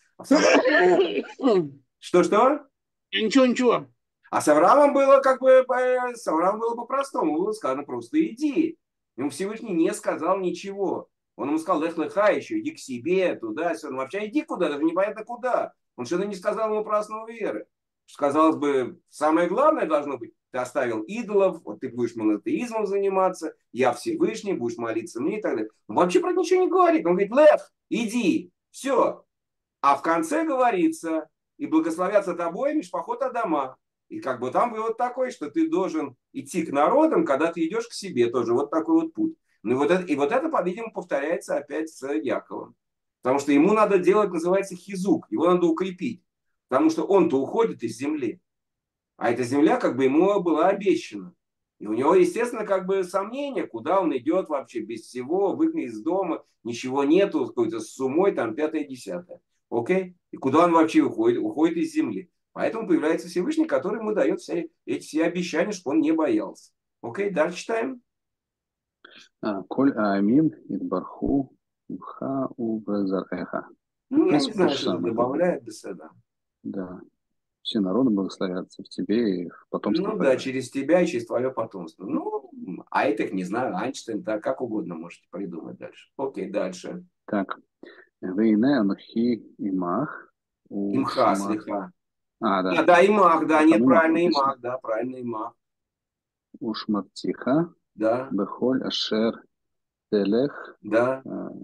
Что-что? Ничего. А с Авраамом было по-простому. Было сказано просто иди. Ему Всевышний не сказал ничего. Он ему сказал, лех-леха еще, иди к себе, туда-сюда. Ну, вообще иди куда, даже непонятно куда. Он что-то не сказал ему про основу веры. Казалось бы, самое главное должно быть, ты оставил идолов, вот ты будешь монотеизмом заниматься, я Всевышний, будешь молиться мне и так далее. Он вообще про это ничего не говорит. Он говорит, лех, иди, все. А в конце говорится, и благословятся тобой мишпахот Адама. И как бы там вывод такой, что ты должен идти к народам, когда ты идешь к себе тоже. Вот такой вот путь. Ну и вот это, по-видимому, повторяется опять с Яковом. Потому что ему надо делать, называется, хизук. Его надо укрепить. Потому что он-то уходит из земли. А эта земля как бы ему была обещана. И у него, естественно, как бы сомнения, куда он идет вообще без всего, выгнать из дома, ничего нету, какой-то с сумой, там, 5-10. Окей? И куда он вообще уходит? Уходит из земли. Поэтому появляется Всевышний, который ему дает эти все обещания, чтобы он не боялся. Окей, дальше читаем. Коль амин идбарху бха увезареха. Ну, я не знаю, что это добавляет беседа. Да. Все народы благословятся в тебе и в потомстве. Ну да, через тебя и через твое потомство. Ну, а этих не знаю, Айнштейн, да, как угодно можете придумать дальше. Окей, дальше. Так. Вейне анухи имах. Имха, слиха. Да. Да, имах, да, неправильно, имах, да, правильно, имах. Ушмартиха. Да. Бехоль ашер телех. Да.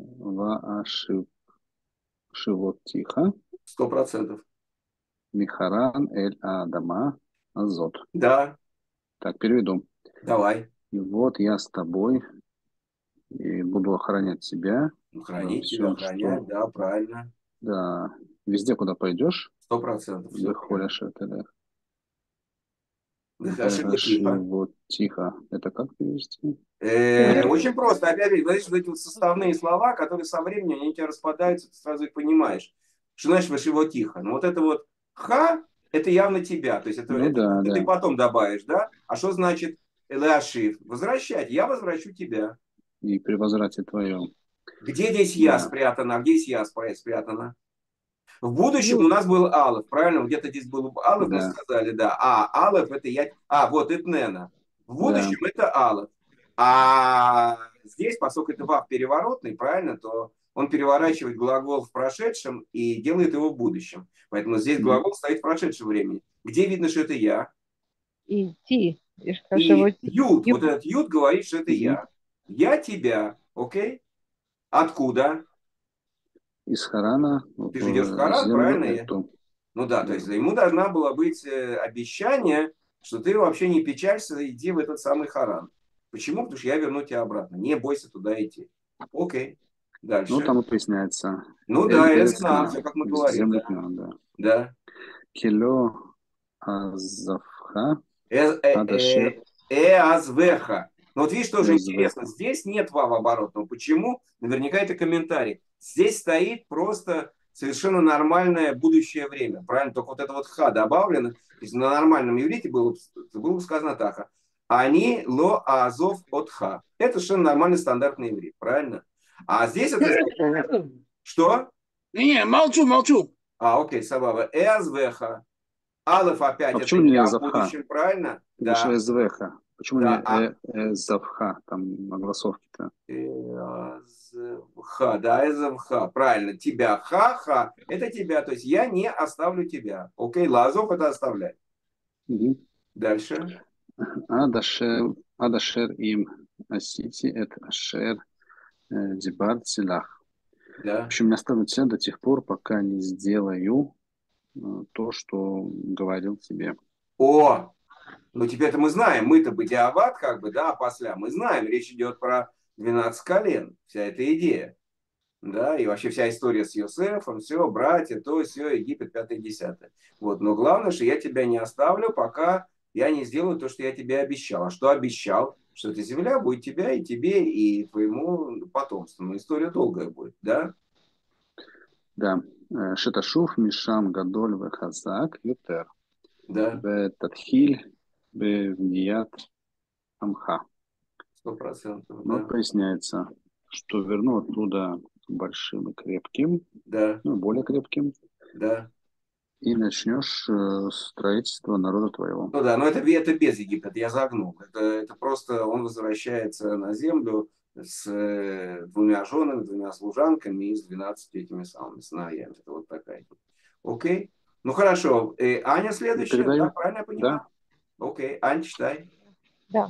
Шивотиха. 100%. Михаран эль Адама Азот. Да. Так, переведу. Давай. И вот я с тобой и буду охранять тебя. Хранить тебя, охранять, да, правильно. Да. Везде, куда пойдешь. 100%. Бехоль ашер телех. Тихо. Это как перевести? Очень просто. Опять, знаешь, вот эти вот составные слова, которые со временем они у тебя распадаются, ты сразу их понимаешь. Что значит «вышиво тихо»? Ну вот это вот «ха» – это явно тебя. То есть это ты потом добавишь, да? А что значит «элеашив»? Возвращать. Я возвращу тебя. И при возврате твоем. Где здесь «я» спрятано? А где здесь «я» спрятано? В будущем у нас был Алеф, правильно? Где-то здесь был Алеф, мы сказали, да. А, Алеф это я. Вот Этнена. В будущем это Алеф. А здесь, поскольку это вав переворотный, правильно, то он переворачивает глагол в прошедшем и делает его в будущем. Поэтому здесь глагол стоит в прошедшем времени. Где видно, что это я? Идти. И ют, вот этот ют говорит, что это я. Я тебя, окей? Откуда? Из Харана. Ты же идешь в Харан, правильно? Ну да, то есть ему должна была быть обещание, что ты вообще не печалься, иди в этот самый Харан. Почему? Потому что я верну тебя обратно. Не бойся туда идти. Окей. Ну, Дальше. там и поясняется. Ну да, Эрец Эрец Кнаан, все Кнаан. как мы говорим, Земля да. Кнаан, да. Да. Кило Азавха Адашер Азвеха. Но вот видишь, тоже интересно, Эзвеха. здесь нет вав оборотного. Почему? Наверняка это комментарий. Здесь стоит просто совершенно нормальное будущее время. Правильно? Только вот это вот ха добавлено. То есть на нормальном иврите было бы сказано так. Они ло азов от ха. Это совершенно нормальный стандартный иврит. Правильно? А здесь это... Что? Не, молчу. Окей, сабаба. Азвеха. Алеф опять, А это почему не я в Завха? будущем, правильно? Ты говоришь Да. Эзвеха. Почему Да, не Завха? Там огласовки-то. Ха, да, Эзавха, правильно, тебя, ха-ха, это тебя, то есть я не оставлю тебя. Окей, Лазов это оставляй. Мгм. Дальше. Адашер им Асити эт Ашер Дибар Цилах. В Да. общем, не оставлю тебя до тех пор, пока не сделаю то, что говорил тебе. О, ну теперь-то мы знаем, мы-то бадиават, как бы, да, после мы знаем, речь идет про 12 колен, вся эта идея. Да, и вообще вся история с Йосефом, все, братья, то, все, Египет, 5-10. Вот, но главное, что я тебя не оставлю, пока я не сделаю то, что я тебе обещал. А что обещал? Что эта земля будет тебя и тебе, и твоему потомству. Но история долгая будет, да? Да. Шеташуф Мишам Гадоль Вехазак Ютер. Да, Ветатхиль Бевният Амха. 100%, Но да. поясняется, что верну оттуда большим и крепким, Да, ну, более крепким, да. и начнешь строительство народа твоего. Ну да, но это без Египта, я загнул. Это просто он возвращается на землю с двумя женами, двумя служанками и с 12 этими самыми сыновьями. Это вот такая. Окей. Ну хорошо. Аня следующая, да, Передаю? правильно я понимаю? Да. Окей, Аня, читай. Да.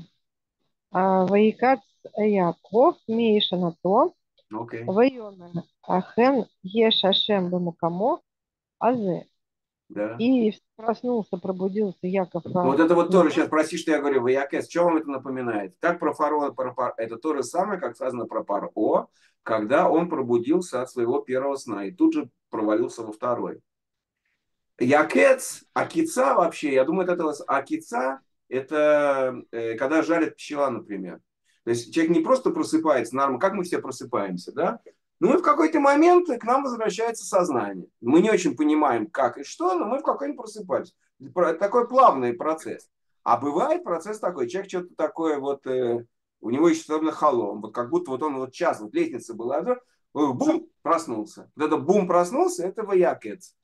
Ваикац Яков Мишанато Окей. Вайомер Ахен Еш Ашем Бамукамо Азе. Да. И проснулся, пробудился Яков. Ну, вот это вот тоже, сейчас прости, что я говорю, Ваякес, что вам это напоминает? Как про фараона, это то же самое, как сказано про Паро, когда он пробудился от своего первого сна и тут же провалился во второй. Якец, акица вообще, я думаю, это акица, это когда жарят пчела, например. То есть человек не просто просыпается, нормально, как мы все просыпаемся, да? Ну и в какой-то момент к нам возвращается сознание. Мы не очень понимаем, как и что, но мы в какой-нибудь просыпаемся. Такой плавный процесс. А бывает процесс такой, человек что-то такое вот, у него еще особенно холом, вот как будто вот он вот час, вот лестница была, бум, проснулся. Вот это бум проснулся, это ваякец.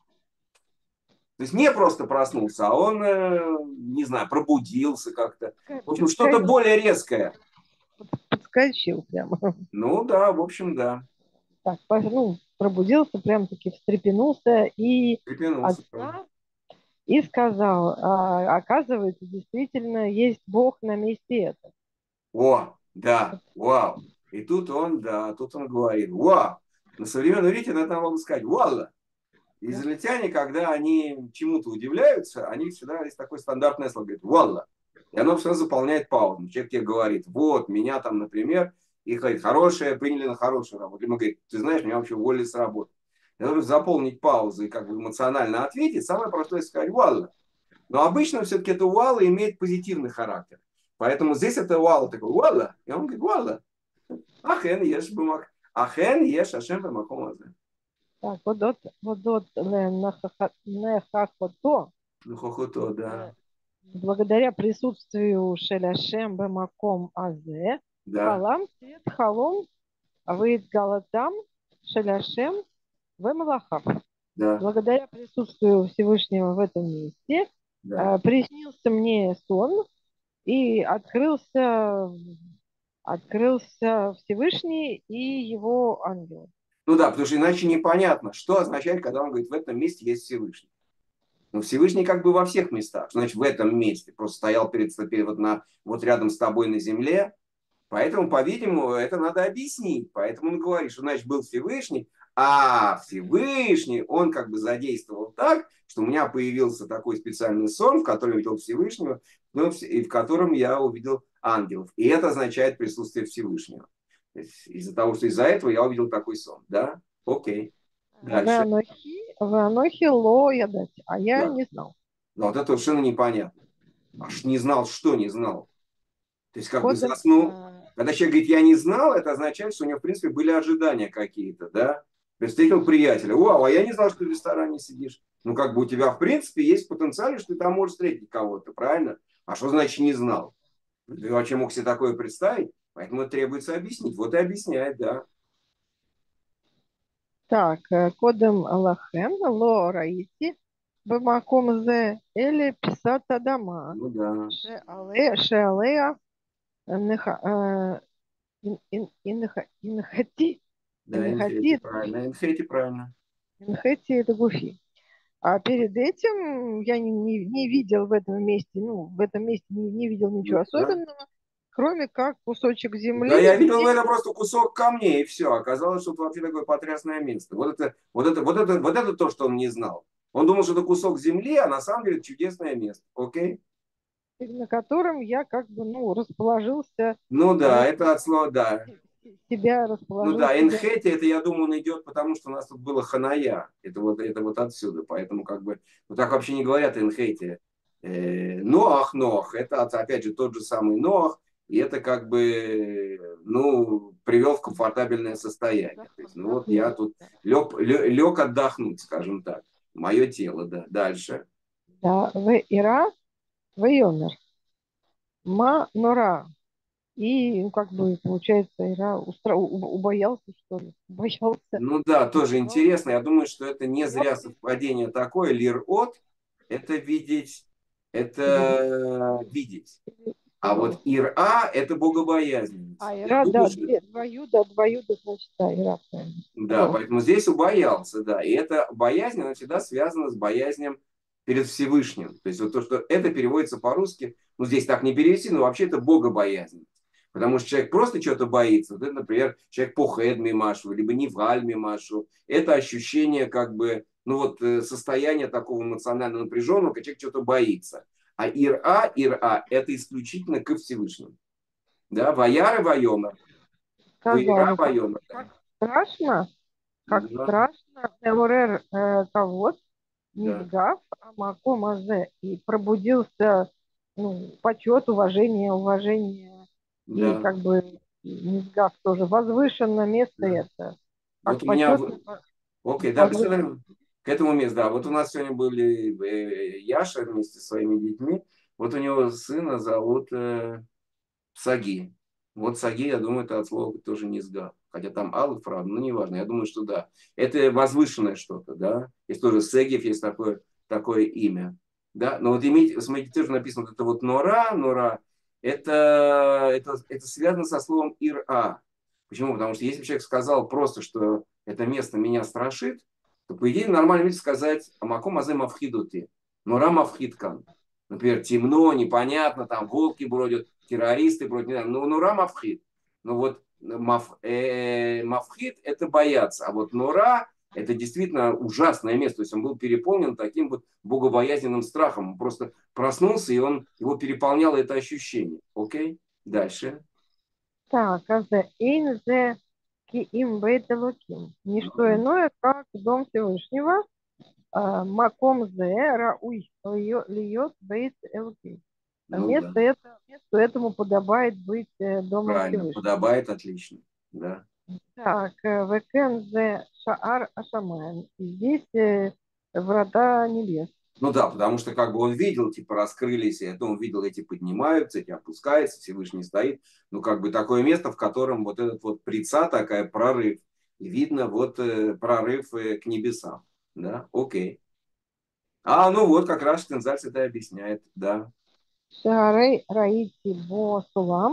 То есть не просто проснулся, а он, не знаю, пробудился как-то. В общем, что-то более резкое. Подскочил прямо. Ну да, в общем, да. Так, ну, пробудился, прям-таки встрепенулся и Встрепенулся, отца и сказал, оказывается, действительно есть Бог на месте этого. О, да, вау. И тут он говорит, вау. На современном иврите надо было сказать, валла. Израильтяне, когда они чему-то удивляются, они всегда есть такое стандартное слово, говорит, валла. И оно все заполняет паузу. Человек тебе говорит, вот, меня там, например, и говорит, хорошее, приняли на хорошую работу. Или мы говорим, ты знаешь, меня вообще уволили с работы. Я говорю, заполнить паузу и как бы эмоционально ответить, самое простое сказать валла. Но обычно все-таки это валла имеет позитивный характер. Поэтому здесь это валла, такой валла. И он говорит, валла. Ахен еш бумак. Ахен еш ашем бумаком. Так, вот нехахото. Хохото, да. Благодаря присутствию Шеляшем Бемаком Азе, Халам Свет Халом Авид Галатам Шеляшем Бемалахав. Да. Благодаря присутствию Всевышнего в этом месте приснился мне сон и открылся Всевышний и его ангел. Ну да, потому что иначе непонятно, что означает, когда он говорит, в этом месте есть Всевышний. Но Всевышний как бы во всех местах. Значит, в этом месте. Просто стоял вот рядом с тобой на земле. Поэтому, по-видимому, это надо объяснить. Поэтому он говорит, что, значит, был Всевышний, а Всевышний, он как бы задействовал так, что у меня появился такой специальный сон, в котором я увидел Всевышнего, и в котором я увидел ангелов. И это означает присутствие Всевышнего. Из-за того, что из-за этого я увидел такой сон. Да? Окей. Дальше. Ванохи ло ядать. А я Да. не знал. Но вот это совершенно непонятно. Аж не знал, что не знал. То есть как бы Кодем, заснул. Когда человек говорит, я не знал, это означает, что у него, в принципе, были ожидания какие-то, да? То есть встретил приятеля. Вау, а я не знал, что ты в ресторане сидишь. Ну, как бы у тебя, в принципе, есть потенциал, что ты там можешь встретить кого-то, правильно? А что значит не знал? Ты вообще мог себе такое представить? Поэтому требуется объяснить. Вот и объясняет, да. Так, кодем лахем ло раити бамаком зе или писат адама. Ну да. Шеалея инхати. Да, инхети правильно. Инхети правильно. Инхети это гуфи. А перед этим я не видел в этом месте, в этом месте не видел ничего Ну, да. особенного, кроме как кусочек земли. Да, я видел в этом просто кусок камней, и все. Оказалось, что это вообще такое потрясное место. Вот это то, что он не знал. Он думал, что это кусок земли, а на самом деле чудесное место. Окей? На котором я как бы, расположился. Ну да, это от слова «да». Себя Ну расположил. да, Энхети, это, я думаю, он идет, потому что у нас тут было Ханая. Это вот отсюда. Поэтому как бы, вот так вообще не говорят Энхети. Ноах, это опять же тот же самый Ноах. И это как бы, привел в комфортабельное состояние. То есть, вот я тут лег отдохнуть, скажем так. Мое тело, да. Дальше. Да, в Ира, в Йомер. Ма Нора. И, как бы, получается, Ира убоялся, что ли? Убоялся. Ну да, тоже интересно. Я думаю, что это не зря совпадение такое. Лир-от – это видеть, А вот Ир-а – это богобоязненность. А Ира, да, два юда, значит, да, Ира. Да, поэтому здесь убоялся, да. И эта боязнь, она всегда связана с боязнью перед Всевышним. То есть вот то, что это переводится по-русски, здесь так не перевести, но вообще это богобоязненность. Потому что человек просто что-то боится. Вот это, например, человек похед мимашу, либо неваль мимашу. Это ощущение как бы, состояние такого эмоционально напряженного, когда человек что-то боится. А ир-а, это исключительно ко Всевышнему. Да, ваяр и вайомер. Ваяра вайомер. Страшно, страшно. Эмурер кавод, низгав, амакомазе. И пробудился, почет, уважение. Да. И как бы низгав тоже. Возвышенное место это. Вот у меня... Окей, да, к этому месту, да. Вот у нас сегодня были Яша вместе со своими детьми. Вот у него сына зовут Саги. Вот Саги, я думаю, это от слова тоже низгав. Хотя там Алф, правда, неважно. Я думаю, что да. Это возвышенное что-то, да. Есть тоже Сегев, есть такое имя. Да? Но вот смотрите, тоже написано, вот это вот Нора, это связано со словом Ир-а. Почему? Потому что если человек сказал просто, что это место меня страшит, то, по идее, нормально ведь сказать «Амаком азе мавхидути», «Нора мавхидкан». Например, темно, непонятно, там волки бродят, террористы бродят, «Нора мавхид». Но вот мавхид – это бояться, а вот «Нора» – это действительно ужасное место. То есть он был переполнен таким вот богобоязненным страхом. Он просто проснулся, и его переполняло это ощущение. Окей? Дальше. Так, инзе киим бейт-элоким. Не что иное, как дом Всевышнего. Маком зе рауй льет бейт-элоким. Место этому подобает быть домом Правильно, Всевышнего. подобает, отлично. Да. Так, векен зе шаар ашамаем. Здесь врата небес. Ну да, потому что как бы он видел, типа раскрылись, и это он видел, эти поднимаются, эти опускаются, Всевышний стоит. Ну как бы такое место, в котором вот этот вот прица, такая прорыв. И видно вот прорыв к небесам. Да, окей. Вот как раз Штензальц это объясняет, да. Шаарей раити бо сулам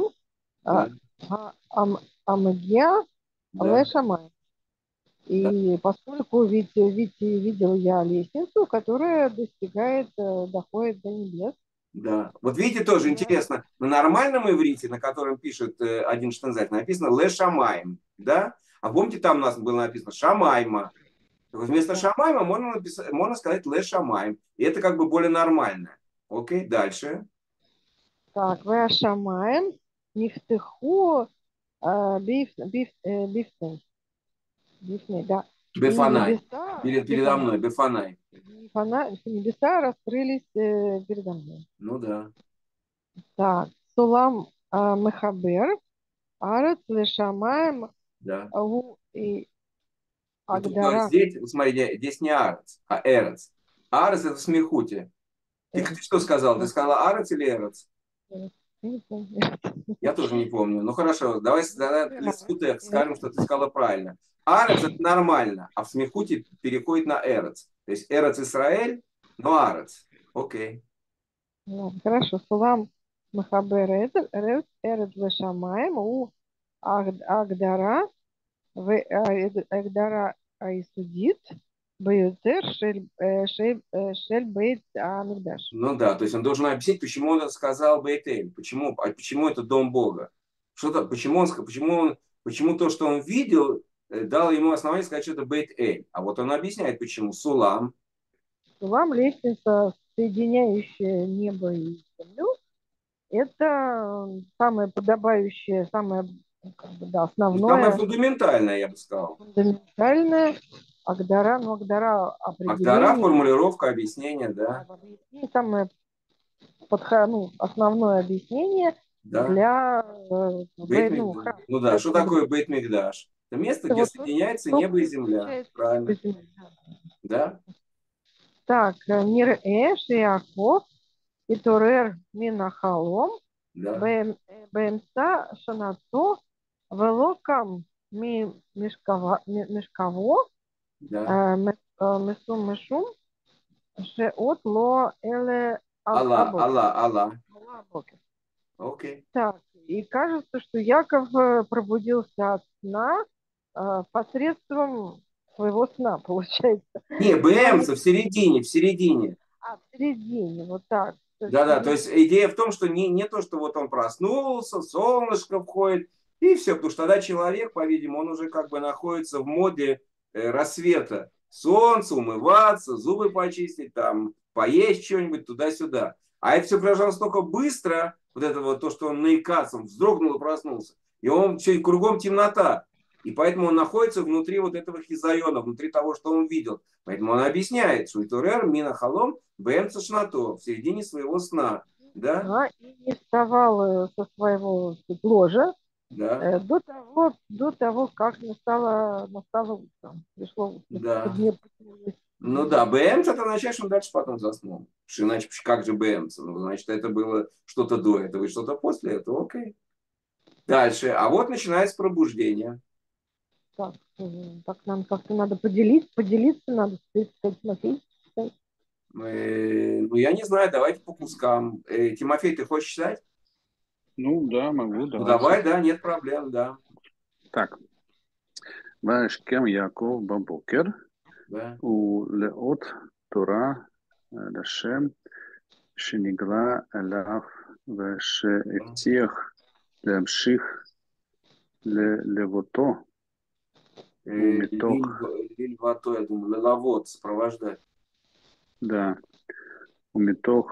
амгия ле шамаем. И поскольку ведь видел я лестницу, которая доходит до небес. Да. Вот видите, тоже интересно, на нормальном иврите, на котором пишет один Штензальц, написано «ле шамаем», да? А помните, там у нас было написано «шамайма». Вместо шамайма можно сказать «ле шамаем». И это как бы более нормально. Окей, дальше. Так, «ле шамаем нифтеху Бифней. Бифней, да. И Бефанай. небеса, Передо мной, Бефанай. небеса раскрылись передо мной. Ну да. Так, Сулам Мехабер, Арец Лешамаем, Да. Агу и Ну, только Агдара. здесь, вот смотри, здесь не Арец, а Эрец. Арец это в смехуте. Ты что сказал? Ты сказала Арец или Эрец? Я не помню. Я тоже не помню. Ну хорошо, давай для скутых скажем, что ты сказала правильно. Арец это нормально, а в смехуте переходит на Эрец. То есть Эрец Исраэль, но Арец. Окей. Ладно, хорошо. Сулам Мехабер Эрец Лешамаем, у Агдара, Агдара Айсудит, Баютер Шель Бейт Амигдаш. Ну да, то есть он должен объяснить, почему он сказал Бейтель, почему это дом Бога. Почему то, что он видел, дало ему основание сказать, что это Бейт-Эль. А вот он объясняет, почему. Сулам. Сулам, лестница, соединяющая небо и землю, это самое подобающее, самое как бы, да, Ну, самое основное, фундаментальное, я бы сказал. фундаментальное. Агдара, ну, Агдара Агдара, определение, формулировка, объяснение, да. объяснение, самое основное объяснение Да. для Бейт-Микдаш. Ну да, что такое Бейт-Микдаш? Это место, это где вот соединяется то, небо и где земля. получается Правильно. небо и земля. Да? Так, Мир Шиаков, Итурер Минахалом, Да. Бемса Шанато, Велокам Мешкаво, Да. Месум Мешум, Шеот Ло Эле Алла. Абокер. Окей. Так, и кажется, что Яков пробудился от сна посредством своего сна, получается. Не, Но БМ в середине, в середине. в середине, вот так. Да-да, то есть идея в том, что не то, что вот он проснулся, солнышко входит, и все, потому что тогда человек, по-видимому, он уже как бы находится в моде рассвета. Солнце, умываться, зубы почистить, там, поесть что-нибудь туда-сюда. А это все произошло настолько быстро, вот это вот то, что он наикался, он вздрогнул и проснулся. И он все, кругом темнота. И поэтому он находится внутри вот этого хизайона, внутри того, что он видел. Поэтому он объясняет, что Итурер, Мина Халом, БМ Шнато, в середине своего сна. Да? Да, и не вставал со своего ложа Да. до того, как настало утро. Пришло утро. Да. Поднялось. Ну да, БМ это означает, что он дальше потом заснул. Потому что иначе как же БМ? Ну, значит, это было что-то до этого и что-то после этого. Окей. Дальше. А вот начинается пробуждение. Так, так нам как-то надо поделиться надо, сказать, Тимофей. Ну, я не знаю, давайте по кускам. Тимофей, ты хочешь читать? Ну да, могу, Ну, давайте. давай, да, нет проблем, да. Так. Ваешкем Яков Бабокер. Да. ולאות תורה לשם שנגלה אליו ושהבטיח להמשיך ללוותו ומתוך... Лильвато, я думаю, лиловод, сопровождать. Да. ומתוך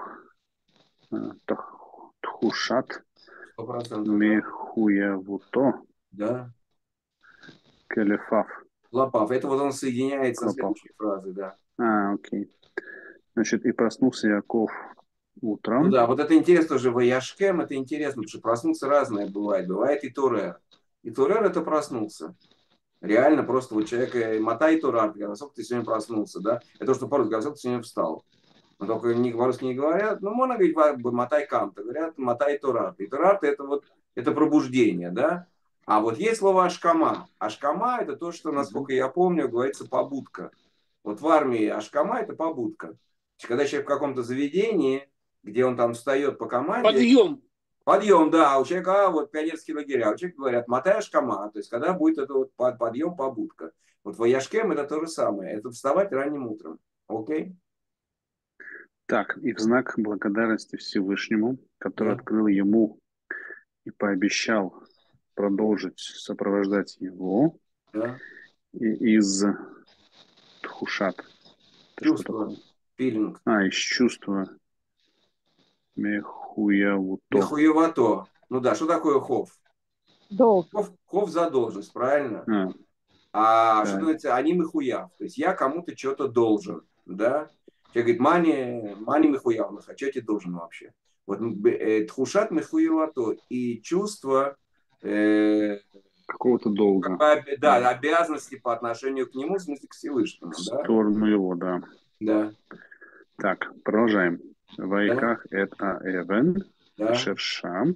תחושת 100%. מחויבותו Да. כלפיו. Лопав. Это вот он соединяется с Лопав. следующей фразой, да. Окей. Значит, и проснулся Яков утром. Ну да, вот это интересно тоже, Ваяшкем, это интересно, потому что проснуться разное бывает. Бывает и Турер. И Турер это проснулся. Реально просто вот человек мотай Турар, насколько ты сегодня проснулся, да? Это то, что по-русски, насколько ты сегодня встал. Но только по-русски не говорят, ну, можно говорить мотай камта, говорят мотай Турар. И Турар это вот, это пробуждение, да? А вот есть слово ашкама. Ашкама это то, что, насколько я помню, говорится побудка. Вот в армии ашкама это побудка. Когда человек в каком-то заведении, где он там встает по команде. Подъем. Подъем, да, у человека вот пионерские лагеря, у человека говорят мотай ашкама, то есть когда будет это вот подъем, побудка. Вот ваяшкем это то же самое, это вставать ранним утром. Окей? Так, и в знак благодарности Всевышнему, который Да. открыл ему и пообещал продолжить сопровождать его, Да. и из тхушат. Чувство, филинг. Из чувства мехуявуто. Мехуевато. Ну да, что такое хов? Долг. Хов за должность, правильно? А, А что так. называется, они михуяв. То есть я кому-то что-то должен, да? Человек говорит, мани михуяв, а что я тебе должен вообще? Вот тхушат михуевато и чувство Какого-то долга. да, обязанности по отношению к нему, в смысле к Всевышнему, В да? сторону его, да. Да, Так, продолжаем. да, Вайках это Эвен, да. Шершам,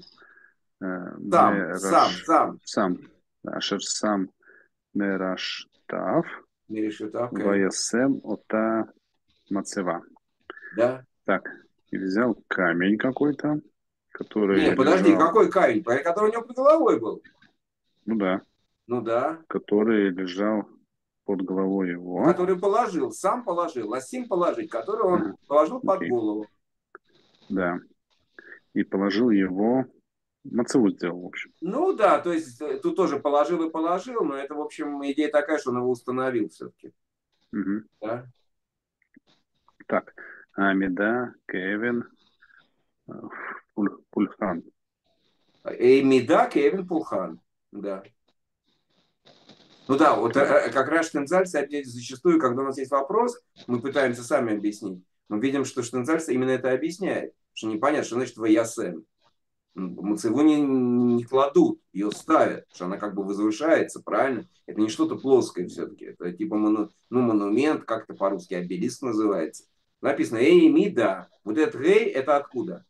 Сам. Шершам Мераштав, Не решит, окей. Ваясем Ота Мацева. Да. Так, и взял камень какой-то, который Не, подожди, лежал, какой камень? Который у него под головой был. ну да, Ну да. который лежал под головой его. Который положил, сам положил, Ласим положить, который он Ага, положил под окей. голову. Да, и положил его, мацеву сделал, в общем. Ну да, то есть тут тоже положил и положил, но это, в общем, идея такая, что он его установил все-таки. Мгм. Да? Так, Амида, Кевин, Пульхан. Эймида Кевин Пулхан. Да. Ну да, вот как раз Штензальц зачастую, когда у нас есть вопрос, мы пытаемся сами объяснить. Мы видим, что Штензальц именно это объясняет. Что непонятно, что значит «ваясем». Мацеву не кладут, ее ставят, что она как бы возвышается, правильно? Это не что-то плоское все-таки. Это типа монумент, как-то по-русски обелиск называется. Написано «Эй, мида». Вот этот «эй» это откуда?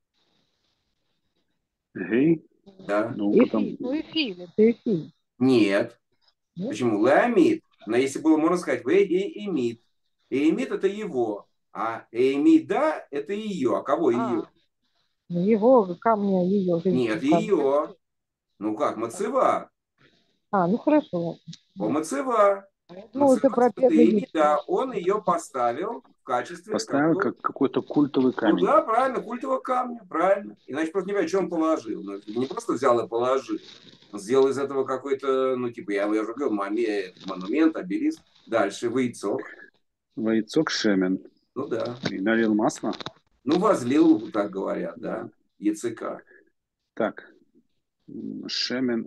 Гей, Да? ну потом, Эфиль. Ну, эфиль. Это эфиль. Нет. Нет? Почему? Леомид. Но если было, можно сказать, «эй, эмид». Эмид это его, а эмида это ее. А кого ее? Ну, его камня, ее Нет, женского камня. ее. Ну как, мацева. Ну хорошо, ладно. О, мацева. Ну, это про первый вид. Да, он ее поставил в качестве поставил как какой-то культовый Ну камень. да, правильно, культового камня, правильно. Иначе просто не понимаю, что он положил. Ну, не просто взял и положил. Он сделал из этого какой-то, ну, типа, я уже говорил, монумент, обелиск. Дальше выйцок. Вайцок Шемен. Ну да. И налил масло. Ну, возлил, так говорят, да. Яцека. Так, Шемен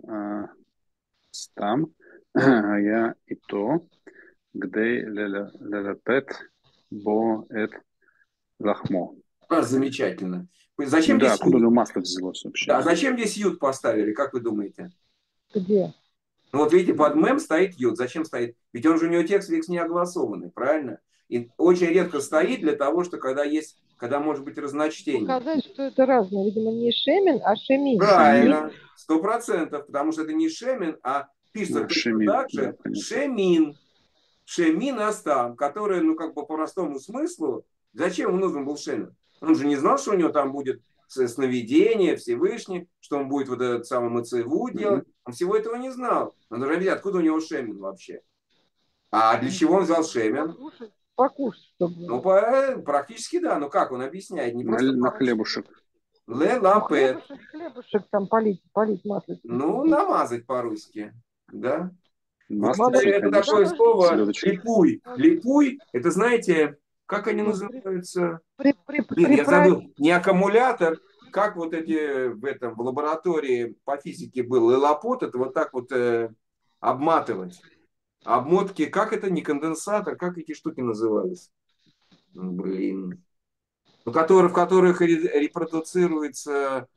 Стам. А я и то, где лелепет бо эт лахмо. Замечательно. Зачем Ну да, здесь откуда у ют? него масло взялось вообще? Да, зачем здесь ют поставили, как вы думаете? Где? Ну вот видите, под мем стоит ют. Зачем стоит? Ведь он же у него текст весь не огласованный, правильно? И очень редко стоит для того, что когда может быть разночтение. Показать, что это разное. Видимо, не Шемен, а Шемин. Правильно, 100%, потому что это не Шемин, а пишется точно Шемин, так да, же понятно. Шемин. Шемин Астам, который, ну как бы по простому смыслу, зачем ему нужен был Шемин? Он же не знал, что у него там будет сновидение, Всевышний, что он будет вот этот самый Мацеву делать. Он всего этого не знал. Он даже видит, откуда у него Шемин вообще. А для чего он взял Шемин? Покушать, чтобы... Ну, практически да. Ну как он объясняет? Не просто На хлебушек. Лелапет. Хлебушек там полить масло. Ну, намазать по-русски. Да? Вот Масло, это такое слово селедочка. липуй. Липуй, это знаете, как они называются? Блин, я забыл. Не аккумулятор, как вот эти в лаборатории по физике был лилопот, это вот так вот обматывать. Обмотки, как это, не конденсатор, как эти штуки назывались? Блин. Ну, в которых редуцируется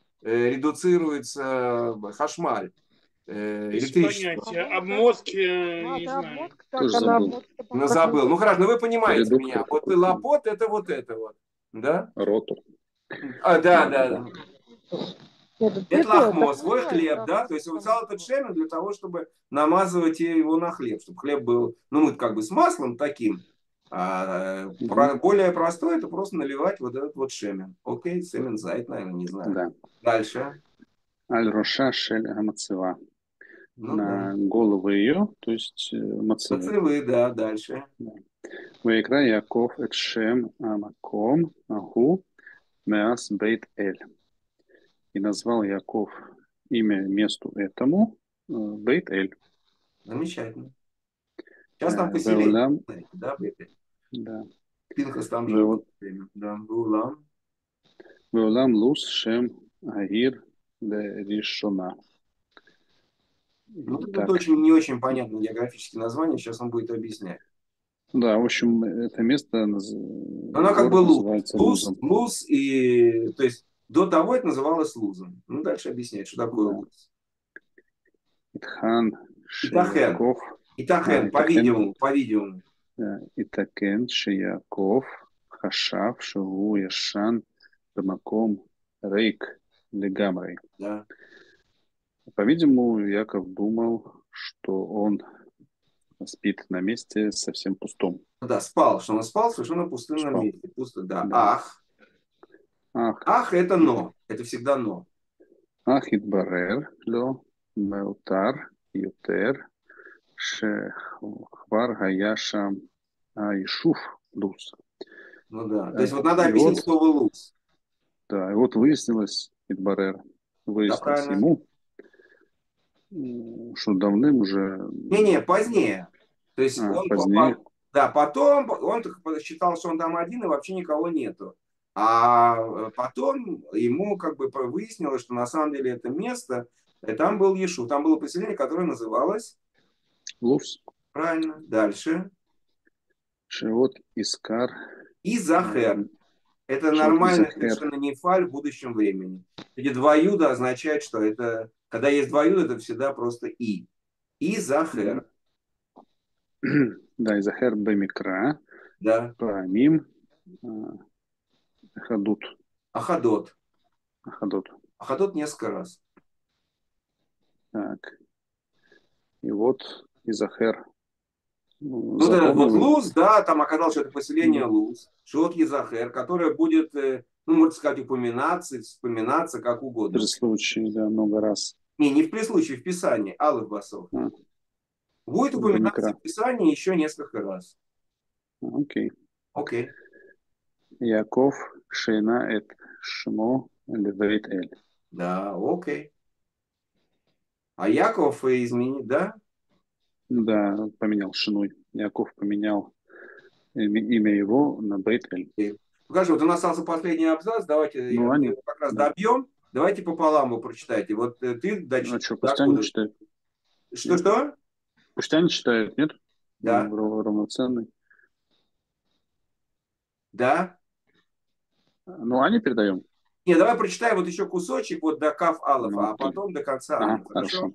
хашмаль, Без электричество. понятия. Обмотки, не знаю. Тоже забыл. Ну, забыл. Ну, хорошо, ну вы понимаете Редуктор меня. Вот какой-то. лапот это вот это вот. Да? Ротор. Да. Это Это лахмо, свой хлеб, да? То есть он взял этот шемен для того, чтобы намазывать его на хлеб, чтобы хлеб был, ну, мы как бы с маслом таким, более простой, это просто наливать вот этот вот шемен. Окей, шемен зайт, наверное, не знаю. Да. Дальше. Аль-Роша Шель Мацева. Ну, На да. голову ее, то есть мацевы. Мацевы, да, дальше. Ваикра Яков эт Шем Амаком Аху Меас Бейт Эль. И назвал Яков имя месту этому Бейт Эль. Замечательно. Сейчас там поселение, знаете, да, Бейт-Эль? Да. Пинхас там жил. Да, Веулам. Веулам Лус Шем Агир де Ришона. Ну, тут Так, очень не очень понятно географические названия, сейчас он будет объяснять. да, в общем, это место, Оно как бы город Луз. называется Луз, Лузом. Луз, и то есть до того это называлось Лузом. Ну, дальше объясняет, что такое Да. Луз. Итхан Итахен. Шияков. Итахен, Итакен. по-видимому. Итакен Шияков Хашав Шигу Яшан Тамаком Рейк Легамрей. Да. По-видимому, Яков думал, что он спит на месте совсем пустом. Ну да, спал, что он спал в совершенно пустынном Спал. месте. Пусто, да. Да. Ах. Ах, Ах это но. Это всегда но. ах התברר לו מאותר יותר שכבר היה שם היישוב луз. Ну да. То есть вот надо И объяснить вот, слово луз. да, и вот выяснилось, Идбарер, Да, выяснилось правильно. ему, что давным уже Не-не, позднее. То есть он позднее, да, потом он считал, что он там один и вообще никого нету. А потом ему как бы выяснилось, что на самом деле это место, там был Ешу, там было поселение, которое называлось, луз, правильно, дальше, шевот Искар, Изахер. Это шевот нормальный Изахер. совершенно нефаль в будущем времени. Эти два юда означает, что это, когда есть два юда, это всегда просто и. Изахер, Да, Изахер Бемикра, да, Паамим, Хадут, Ахадот. Хадут. Ахадот несколько раз. Так, и вот Изахер Ну, вот запомнил. Луз, да, там оказалось, что это поселение Да. Луз, Шот Езахер, которое будет, ну, можно сказать, упоминаться, вспоминаться как угодно. При случае, да, много раз. Не в при случае, в Писании, Алых Басов. Будет упоминаться Бемикра. в Писании еще несколько раз. Окей. Окей. Яков Шейна эт Шмо Левейт Эль. Да, окей. А Яков изменит, да? Да, поменял Шинуй. Яков поменял имя его на Бейт Эль. Ну, хорошо, вот у нас остался последний абзац, давайте Ну, мы они, его как раз да. добьем. Давайте пополам его прочитайте. Вот ты А что, пусть они читают. Что? Пусть они читают, нет? Да. Равноценный. Да. Ну, они передаем. Не, давай прочитаем вот еще кусочек вот до Каф Алафа, Ну, а потом до конца ага, Ани. Хорошо?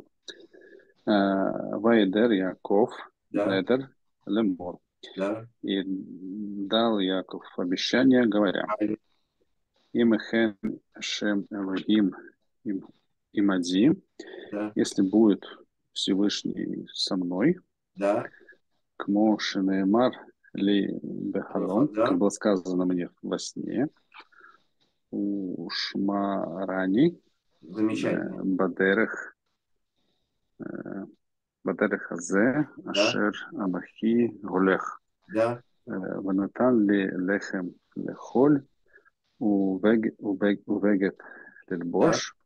Вайдер Яков Да. Недер Лемор. Да. И дал Яков обещание, говоря: Имехен Шем Элогим Имади, Да. если будет Всевышний со мной, Да. Кмо Шинеемар Ли Бехалом, Да. как было сказано мне во сне, у Шмарани Замечательно. Бадерех Азе, Ашер Анахи Гулех. Да. ונתן לי לחם לאכול ובגד ללבוש,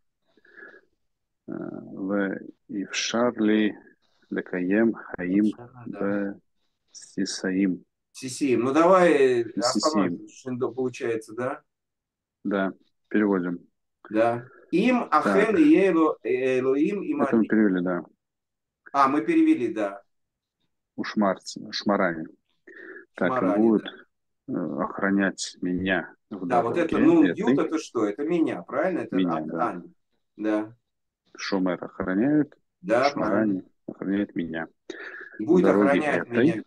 ואפשר לי לקיים חיים בסיסיים. Сисиим. Ну давай Сисиим. остановимся. Шиндо получается, да? Да, переводим. Да. Им Ахен и Элоим и Это мы Мади. перевели, да. А, мы перевели, да. У Шмарани. Так, и Шмарани, будет да. охранять меня в Да, вот это дороге. нун ют, это что? Это меня, правильно? Это Меня, от да. Ани. Да. Шумер охраняет, Да, Шмарани правильно. охраняет меня. И В будет дороге охранять этой, меня.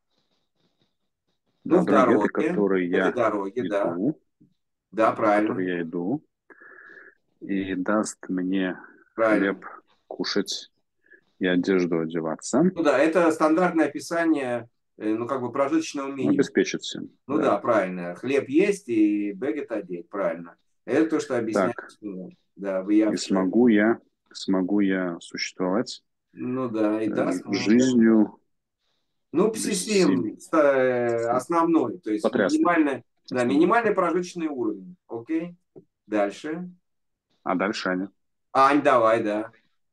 да, Ну, в дороге этой, дороге. которой В этой я дороге, да. иду, Да, в которой правильно. я иду, и даст мне Правильно. хлеб кушать и одежду одеваться, Ну да, это стандартное описание, ну, как бы прожиточного меню. обеспечит всем. Ну да, правильно. Хлеб есть и бегет одеть, правильно. Это то, что объясняет. Так, Да, в и Явше. смогу я существовать Ну да, и даст мне. жизнью Ну, бессильной. псисим основной, то есть Потрясный. минимальный прожиточный уровень. Окей? Дальше. А дальше, Аня? Ань, давай, да.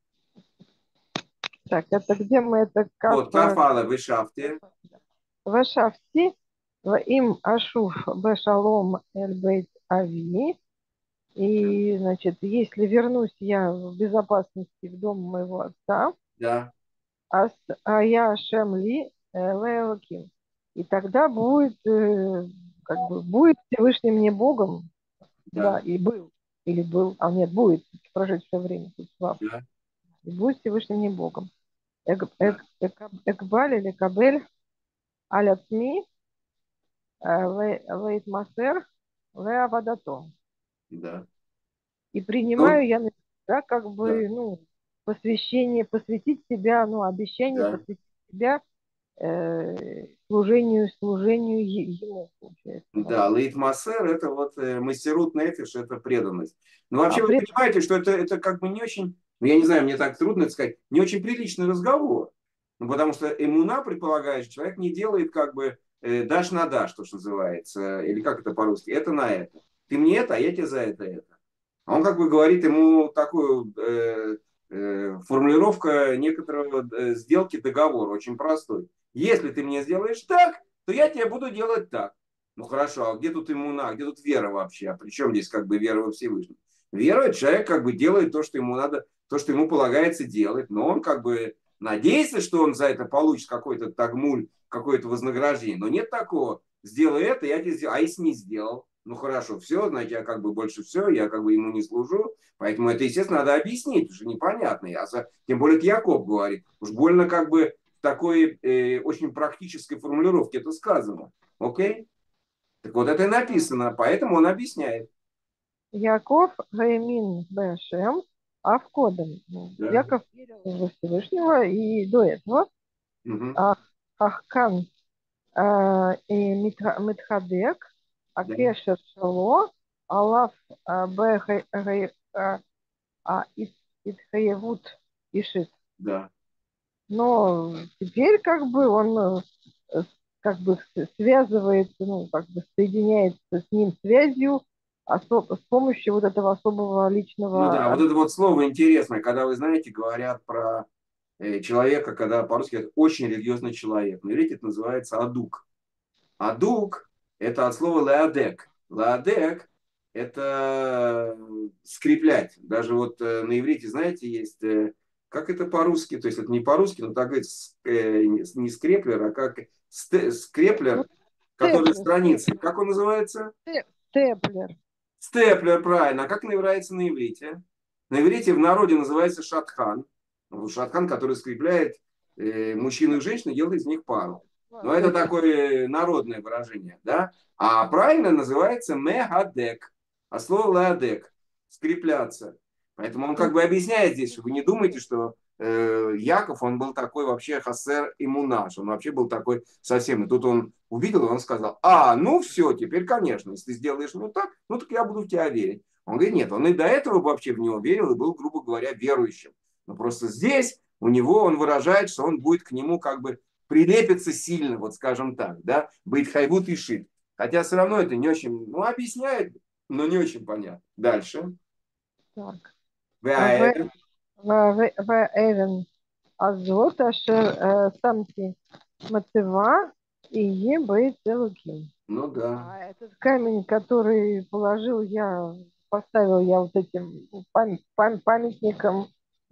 Так, это где мы это как? Вот, Кафала в Ишафте. Вашафти, в им Ашуф Бешалом Эль Бейт Ави. И, значит, если вернусь я в безопасности в дом моего отца, Да, А я Ашем ли Элоким. И тогда будет, как бы, будет Всевышний мне Богом, да, да, и был, или был, а нет, будет в прошедшее время, тут слав, да, и будет Всевышний мне Богом. да, Экбаль или Кабель аляцми лейт масер леавадато. да. И Ну, принимаю я на себя как да, бы, ну, посвящение, посвятить себя, ну, обещание да. посвятить себя служению ему, получается. Да, лейтмассер – это вот мастерут нефиш, это преданность. Но А вообще вы при понимаете, что это как бы не очень, ну, я не знаю, мне так трудно это сказать, не очень приличный разговор. Ну, потому что эмуна предполагает, что человек не делает как бы дашь на дашь, то, что называется, или как это по-русски, это на это. Ты мне это, а я тебе за это. А он как бы говорит ему такую формулировка некоторого сделки, договора, очень простой. Если ты мне сделаешь так, то я тебе буду делать так. Ну хорошо, а где тут иммуна, где тут вера вообще? А при чем здесь как бы вера во Всевышнего? Вера, человек как бы делает то, что ему надо, то, что ему полагается делать, но он как бы надеется, что он за это получит какой-то тагмуль, какое-то вознаграждение. Но нет такого. Сделай это, я тебе сделаю. А если не сделал? Ну хорошо, все, значит, я как бы больше все, я как бы ему не служу. Поэтому это, естественно, надо объяснить, потому что непонятно. Тем более, это Яков говорит. Уж больно как бы в такой очень практической формулировке это сказано. Окей? Так вот это и написано, поэтому он объясняет. Яков Гаимин Бешем, а в Кодом. Ну, Да. Яков верил во Всевышнего и до этого. Угу. А Ахкан и Митхадек, Да. Акешер Шало, Алаф Итхаевут Ишит. Да. Но теперь как бы он как бы связывается, ну, как бы соединяется с ним связью с помощью вот этого особого Ну личного да, вот это вот слово интересное, когда вы знаете, говорят про человека, когда по-русски это очень религиозный человек. На иврите это называется адук. Адук – это от слова леадек. Леадек – это скреплять. Даже вот на иврите, знаете, есть, как это по-русски, то есть это не по-русски, но так говорит, не скреплер, а как Ну, скреплер, который степлер, страницы. Как он называется? степлер. Степлер, правильно. А как называется на иврите? На иврите в народе называется шатхан. Ну, шатхан, который скрепляет мужчину и женщину, делает из них пару. Но это такое народное выражение, да? А правильно называется мегадек. А слово ладек – скрепляться. Поэтому он как бы объясняет здесь, что вы не думаете, что Яков, он был такой вообще хасер имунаш, он вообще был такой совсем. И тут он увидел, и он сказал, ну все, теперь, конечно, если ты сделаешь мне так, ну так я буду в тебя верить. Он говорит, нет, он и до этого вообще в него верил и был, грубо говоря, верующим. Но просто здесь у него он выражает, что он будет к нему как бы прилепиться сильно, вот скажем так, да, быть хайвут и шит. Хотя все равно это не очень, ну, объясняет, но не очень понятно. Дальше. Так. Ваэвен. Ваэвен Азот, Ашер Самти Мацева и Ебейт Элоким. Ну да, А этот камень, который поставил я вот этим памятником,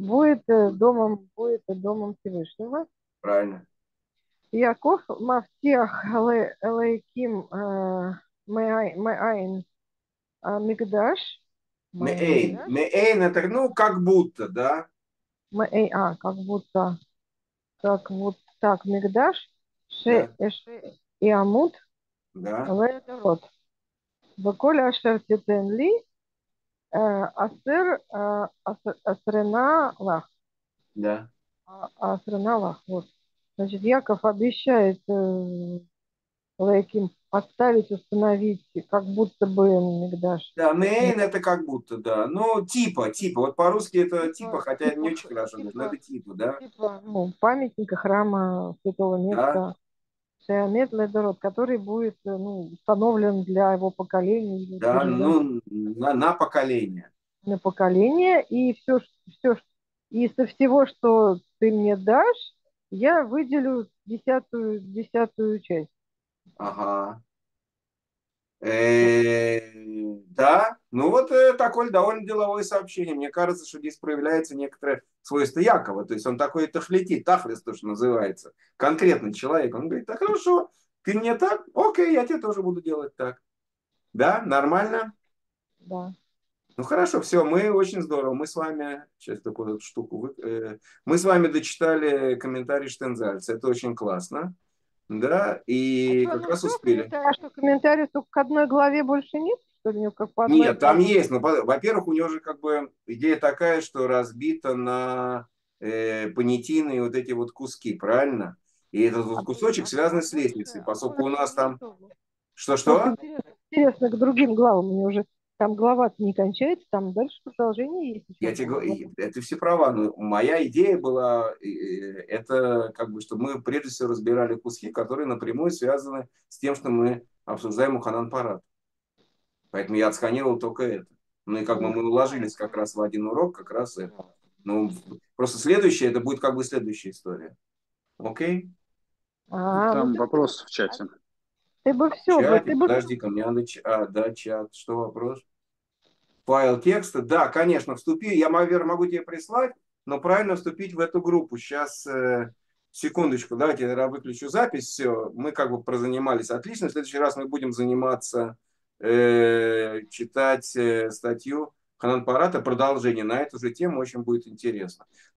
будет домом Всевышнего. правильно. Яков Мафтиах Элейким Мэайн Мигдаш. Меэйн. Меэйн это, ну, как будто, да? Как вот так Мигдаш, Да, и Амут, да, Ледарот. Ваколя Ашер Титен Ли, Асер Асрена Лах. да. Асрена Лах. Вот. Значит, Яков обещает Лейким поставить, установить, как будто бы Мигдаш. Да, мейн это как будто, да. Ну, типа. Вот по-русски это типа, хотя не Типа, очень хорошо говорит, но это типа, да? ну, памятника храма святого Да, места Шеамет Ледород, который будет установлен для его поколения, или да, утвержден ну, на поколение. на поколение, и и со всего, что ты мне дашь, я выделю десятую часть. Ага. Вот. Да, Ну вот такое довольно деловое сообщение. Мне кажется, что здесь проявляется некоторое свойство Якова. То есть он такой тахлити, тахлес, то, что называется. Конкретный человек. Он говорит, да хорошо, ты мне так, окей, я тебе тоже буду делать так. Да, нормально? Да. Ну хорошо, все, мы очень здорово. Мы с вами, сейчас такую вот штуку, мы с вами дочитали комментарий Штензальца. Это очень классно. Да, и А что, как ну раз все, успели. комментариев только к одной главе больше нет, что ли, у него как по одной Нет, там главе? есть. Но, во-первых, у него же как бы идея такая, что разбита на понятийные вот эти вот куски, правильно? И этот вот кусочек связан с лестницей, поскольку у нас там... Просто Что-что? интересно к другим главам. У меня уже там глава не кончается, там дальше продолжение есть. Я Еще тебе глава. говорю, ты все права, но моя идея была, это как бы, чтобы мы прежде всего разбирали куски, которые напрямую связаны с тем, что мы обсуждаем у Ханан Парад. Поэтому я отсканировал только это. Ну и как бы мы уложились как раз в один урок, как раз это. Ну, просто следующее, это будет как бы следующая история. Окей? Ну Там ты, вопрос в чате. ты бы В все, чате, ты бы подожди-ка, мне надо... да, чат. Что вопрос? Файл текста. Да, конечно, вступи. Я, наверное, могу тебе прислать, но правильно вступить в эту группу. Сейчас, секундочку, давайте я выключу запись. Все, мы как бы прозанимались отлично. В следующий раз мы будем заниматься, читать статью Ханан Парата, продолжение на эту же тему, очень будет интересно.